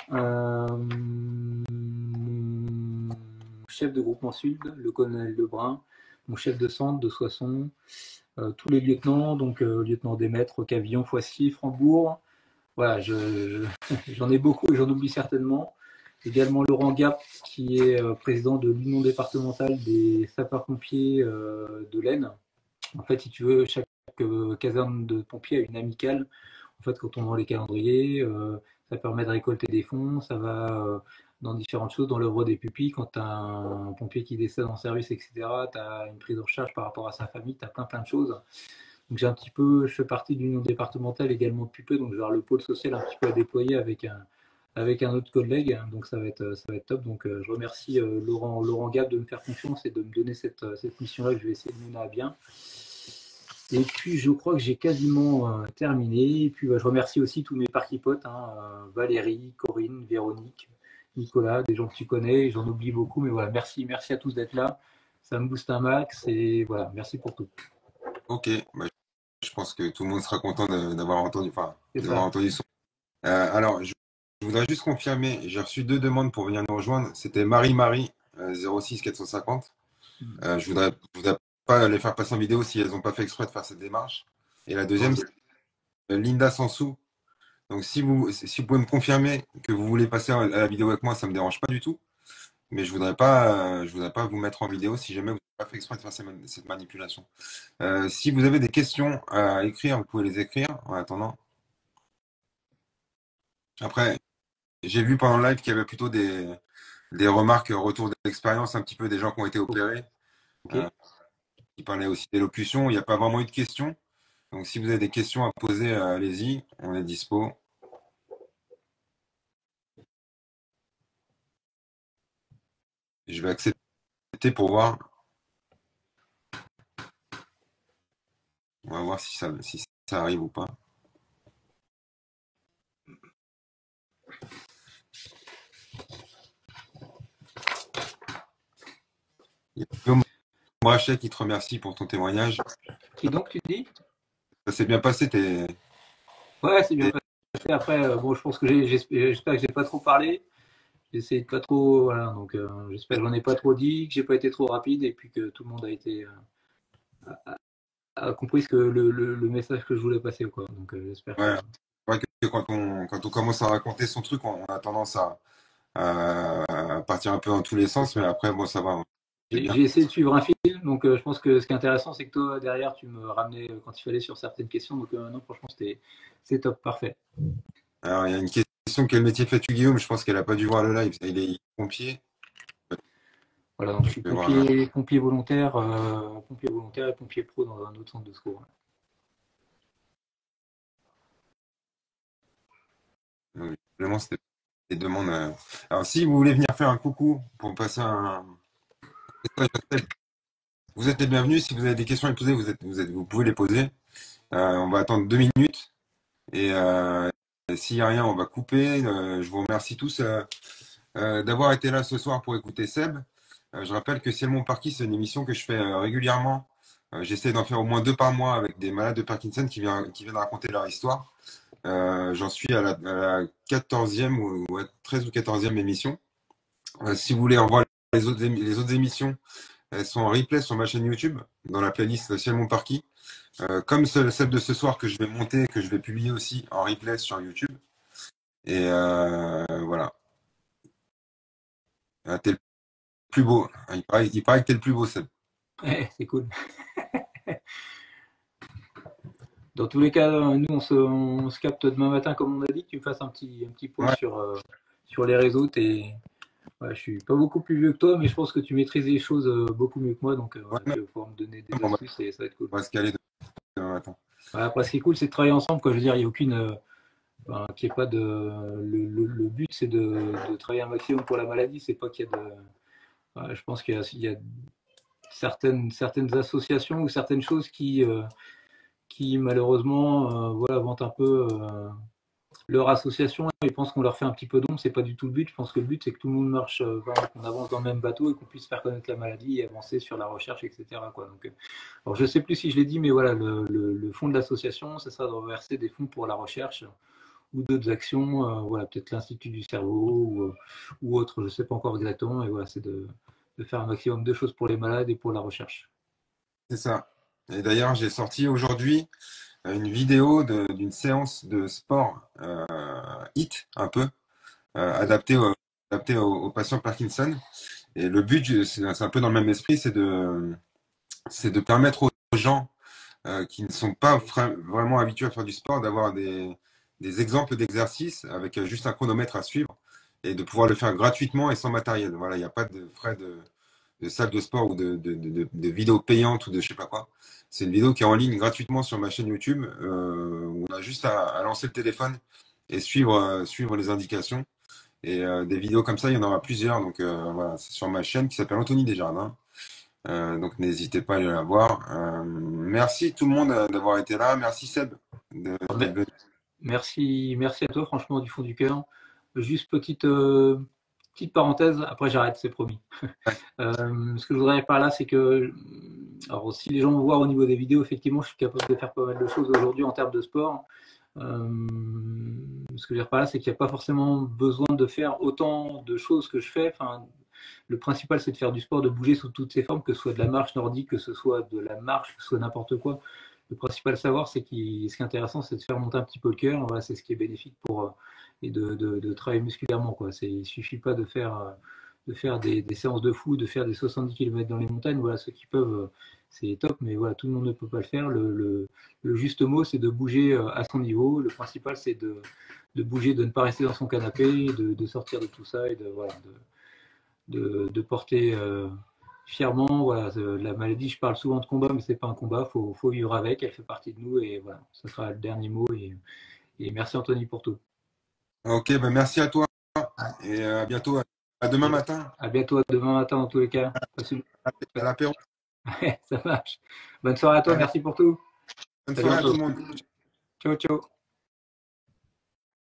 mon chef de groupement Sud, le colonel Lebrun, mon chef de centre de Soissons, tous les lieutenants, donc lieutenant Desmaîtres, Cavillon, Foissy, Frambourg. Voilà, j'en ai beaucoup et j'en oublie certainement. Également Laurent Gap, qui est président de l'Union départementale des sapeurs-pompiers de l'Aisne. En fait, si tu veux, chaque caserne de pompiers a une amicale. En fait, quand on vend les calendriers, ça permet de récolter des fonds, ça va dans différentes choses, dans l'œuvre des pupilles. Quand tu as un pompier qui décède en service, etc., tu as une prise en charge par rapport à sa famille, tu as plein de choses. Donc j'ai un petit peu, je fais partie d'une union départementale également de Pupeux, donc je vais avoir le pôle social un petit peu à déployer avec un autre collègue, donc ça va être top. Donc je remercie Laurent Gab de me faire confiance et de me donner cette mission-là que je vais essayer de mener à bien. Et puis je crois que j'ai quasiment terminé. Et puis je remercie aussi tous mes parquipotes, Valérie, Corinne, Véronique, Nicolas, des gens que tu connais. J'en oublie beaucoup, mais voilà, merci à tous d'être là. Ça me booste un max et voilà, merci pour tout. Ok, bah, je pense que tout le monde sera content d'avoir entendu, enfin, C'est d'avoir ça. entendu son. Alors, je voudrais juste confirmer, j'ai reçu 2 demandes pour venir nous rejoindre. C'était Marie-Marie, 06 450. Je voudrais pas les faire passer en vidéo si elles n'ont pas fait exprès de faire cette démarche. Et la deuxième, c'est Linda Sansou. Donc, si vous pouvez me confirmer que vous voulez passer à la vidéo avec moi, ça me dérange pas du tout. Mais je voudrais pas vous mettre en vidéo si jamais vous n'avez pas fait exprès de faire cette manipulation. Si vous avez des questions à écrire, vous pouvez les écrire en attendant. Après, j'ai vu pendant le live qu'il y avait plutôt des remarques, retour d'expérience, un petit peu des gens qui ont été opérés, Ok. euh, qui parlaient aussi d'élocution. Il n'y a pas vraiment eu de questions. Donc, si vous avez des questions à poser, allez-y, on est dispo. Je vais accepter pour voir. On va voir si ça arrive ou pas. Il y a Guillaume Brachet qui te remercie pour ton témoignage. Qui donc, tu dis? Ça s'est bien passé. Ouais, c'est bien passé. Après, bon, je pense que j'espère que j'ai pas trop parlé. J'ai essayé de pas trop, voilà. Donc, j'espère que j'en ai pas trop dit, que j'ai pas été trop rapide et puis que tout le monde a été a compris le message que je voulais passer, quoi. Donc, j'espère que. Ouais, c'est vrai que quand on commence à raconter son truc, on a tendance à partir un peu dans tous les sens, mais après, bon, ça va, hein. C'est bien. J'ai essayé de suivre un fil, donc je pense que ce qui est intéressant, c'est que toi, derrière, tu me ramenais quand il fallait sur certaines questions. Donc, non, franchement, c'est top, parfait. Alors, il y a une question: quel métier fais-tu, Guillaume? Je pense qu'elle n'a pas dû voir le live. Il est pompier. Voilà, donc je Je suis vais voir là. pompier volontaire et pompier pro dans un autre centre de secours. Donc, visiblement, c'était des demandes. Alors, si vous voulez venir faire un coucou pour passer un message appel, vous êtes les bienvenus. Si vous avez des questions à me poser, vous pouvez les poser. On va attendre 2 minutes. Et s'il n'y a rien, on va couper. Je vous remercie tous d'avoir été là ce soir pour écouter Seb. Je rappelle que C'est mon Parki, c'est une émission que je fais régulièrement. J'essaie d'en faire au moins 2 par mois avec des malades de Parkinson qui viennent raconter leur histoire. J'en suis à la 14e ou ouais, 13 ou 14e émission. Si vous voulez revoir les autres émissions, elles sont en replay sur ma chaîne YouTube, dans la playlist C'est mon Parki. Comme celle de ce soir que je vais monter, que je vais publier aussi en replay sur YouTube. Et voilà. T'es le plus beau. Il paraît que t'es le plus beau, Seb. Ouais, c'est cool. Dans tous les cas, nous, on se capte demain matin, comme on a dit, que tu me fasses un petit point Ouais, sur les réseaux. Ouais, je suis pas beaucoup plus vieux que toi, mais je pense que tu maîtrises les choses beaucoup mieux que moi, donc ouais, voilà, tu vas pouvoir me donner des on va, astuces et ça va être cool. on va se caler demain matin. Ouais, après, ce qui est cool, c'est de travailler ensemble. Quoi. Je veux dire, il n'y a aucune. Qu'il y ait pas de. Le but, c'est de travailler un maximum pour la maladie. C'est pas qu'il y a de. Je pense il y a certaines associations ou certaines choses qui malheureusement voilà, vantent un peu leur association et pensent qu'on leur fait un petit peu d'ombre. C'est pas du tout le but. Je pense que le but, c'est que tout le monde marche, qu'on avance dans le même bateau et qu'on puisse faire connaître la maladie et avancer sur la recherche, etc. Quoi. Donc, alors je sais plus si je l'ai dit, mais voilà, le fond de l'association, c'est ça, de reverser des fonds pour la recherche ou d'autres actions, voilà, peut-être l'Institut du cerveau ou autre, je ne sais pas encore exactement, et voilà, c'est de faire un maximum de choses pour les malades et pour la recherche. C'est ça. Et d'ailleurs, j'ai sorti aujourd'hui une vidéo d'une séance de sport HIIT, un peu, adaptée aux patients Parkinson. Et le but, c'est un peu dans le même esprit, c'est de permettre aux gens qui ne sont pas vraiment habitués à faire du sport d'avoir des exemples d'exercices avec juste un chronomètre à suivre et de pouvoir le faire gratuitement et sans matériel. Voilà, il n'y a pas de frais de salle de sport ou de vidéo payante ou de je sais pas quoi. C'est une vidéo qui est en ligne gratuitement sur ma chaîne YouTube, où on a juste à lancer le téléphone et suivre les indications. Et des vidéos comme ça, il y en aura plusieurs. Donc voilà, c'est sur ma chaîne qui s'appelle Anthony Desjardins. Donc n'hésitez pas à aller la voir. Merci tout le monde d'avoir été là. Merci Seb d'être venu. Merci, merci à toi, franchement, du fond du cœur. Juste petite parenthèse, après j'arrête, c'est promis. Ce que je voudrais dire par là, c'est que alors, si les gens me voient au niveau des vidéos, effectivement, je suis capable de faire pas mal de choses aujourd'hui en termes de sport. Ce que je veux dire par là, c'est qu'il n'y a pas forcément besoin de faire autant de choses que je fais. Enfin, le principal, c'est de faire du sport, de bouger sous toutes ses formes, que ce soit de la marche nordique, que ce soit de la marche, que ce soit n'importe quoi. Le principal savoir, c'est que ce qui est intéressant, c'est de faire monter un petit peu le cœur. Voilà, c'est ce qui est bénéfique pour et de travailler musculairement, quoi. Il ne suffit pas de faire des séances de fou, de faire des 70 km dans les montagnes. Voilà, ceux qui peuvent, c'est top, mais voilà, tout le monde ne peut pas le faire. Le juste mot, c'est de bouger à son niveau. Le principal, c'est de bouger, de ne pas rester dans son canapé, de sortir de tout ça et voilà, de porter fièrement. Voilà, la maladie, je parle souvent de combat, mais c'est pas un combat. Faut vivre avec. Elle fait partie de nous et voilà, ce sera le dernier mot. Et merci Anthony pour tout. Ok, ben merci à toi et à bientôt. À demain matin. À bientôt, à demain matin dans tous les cas. À l'apéro. Ça marche. Bonne soirée à toi, Allez, merci pour tout. bonne Salut soirée à tout Anto. le monde. Ciao, ciao.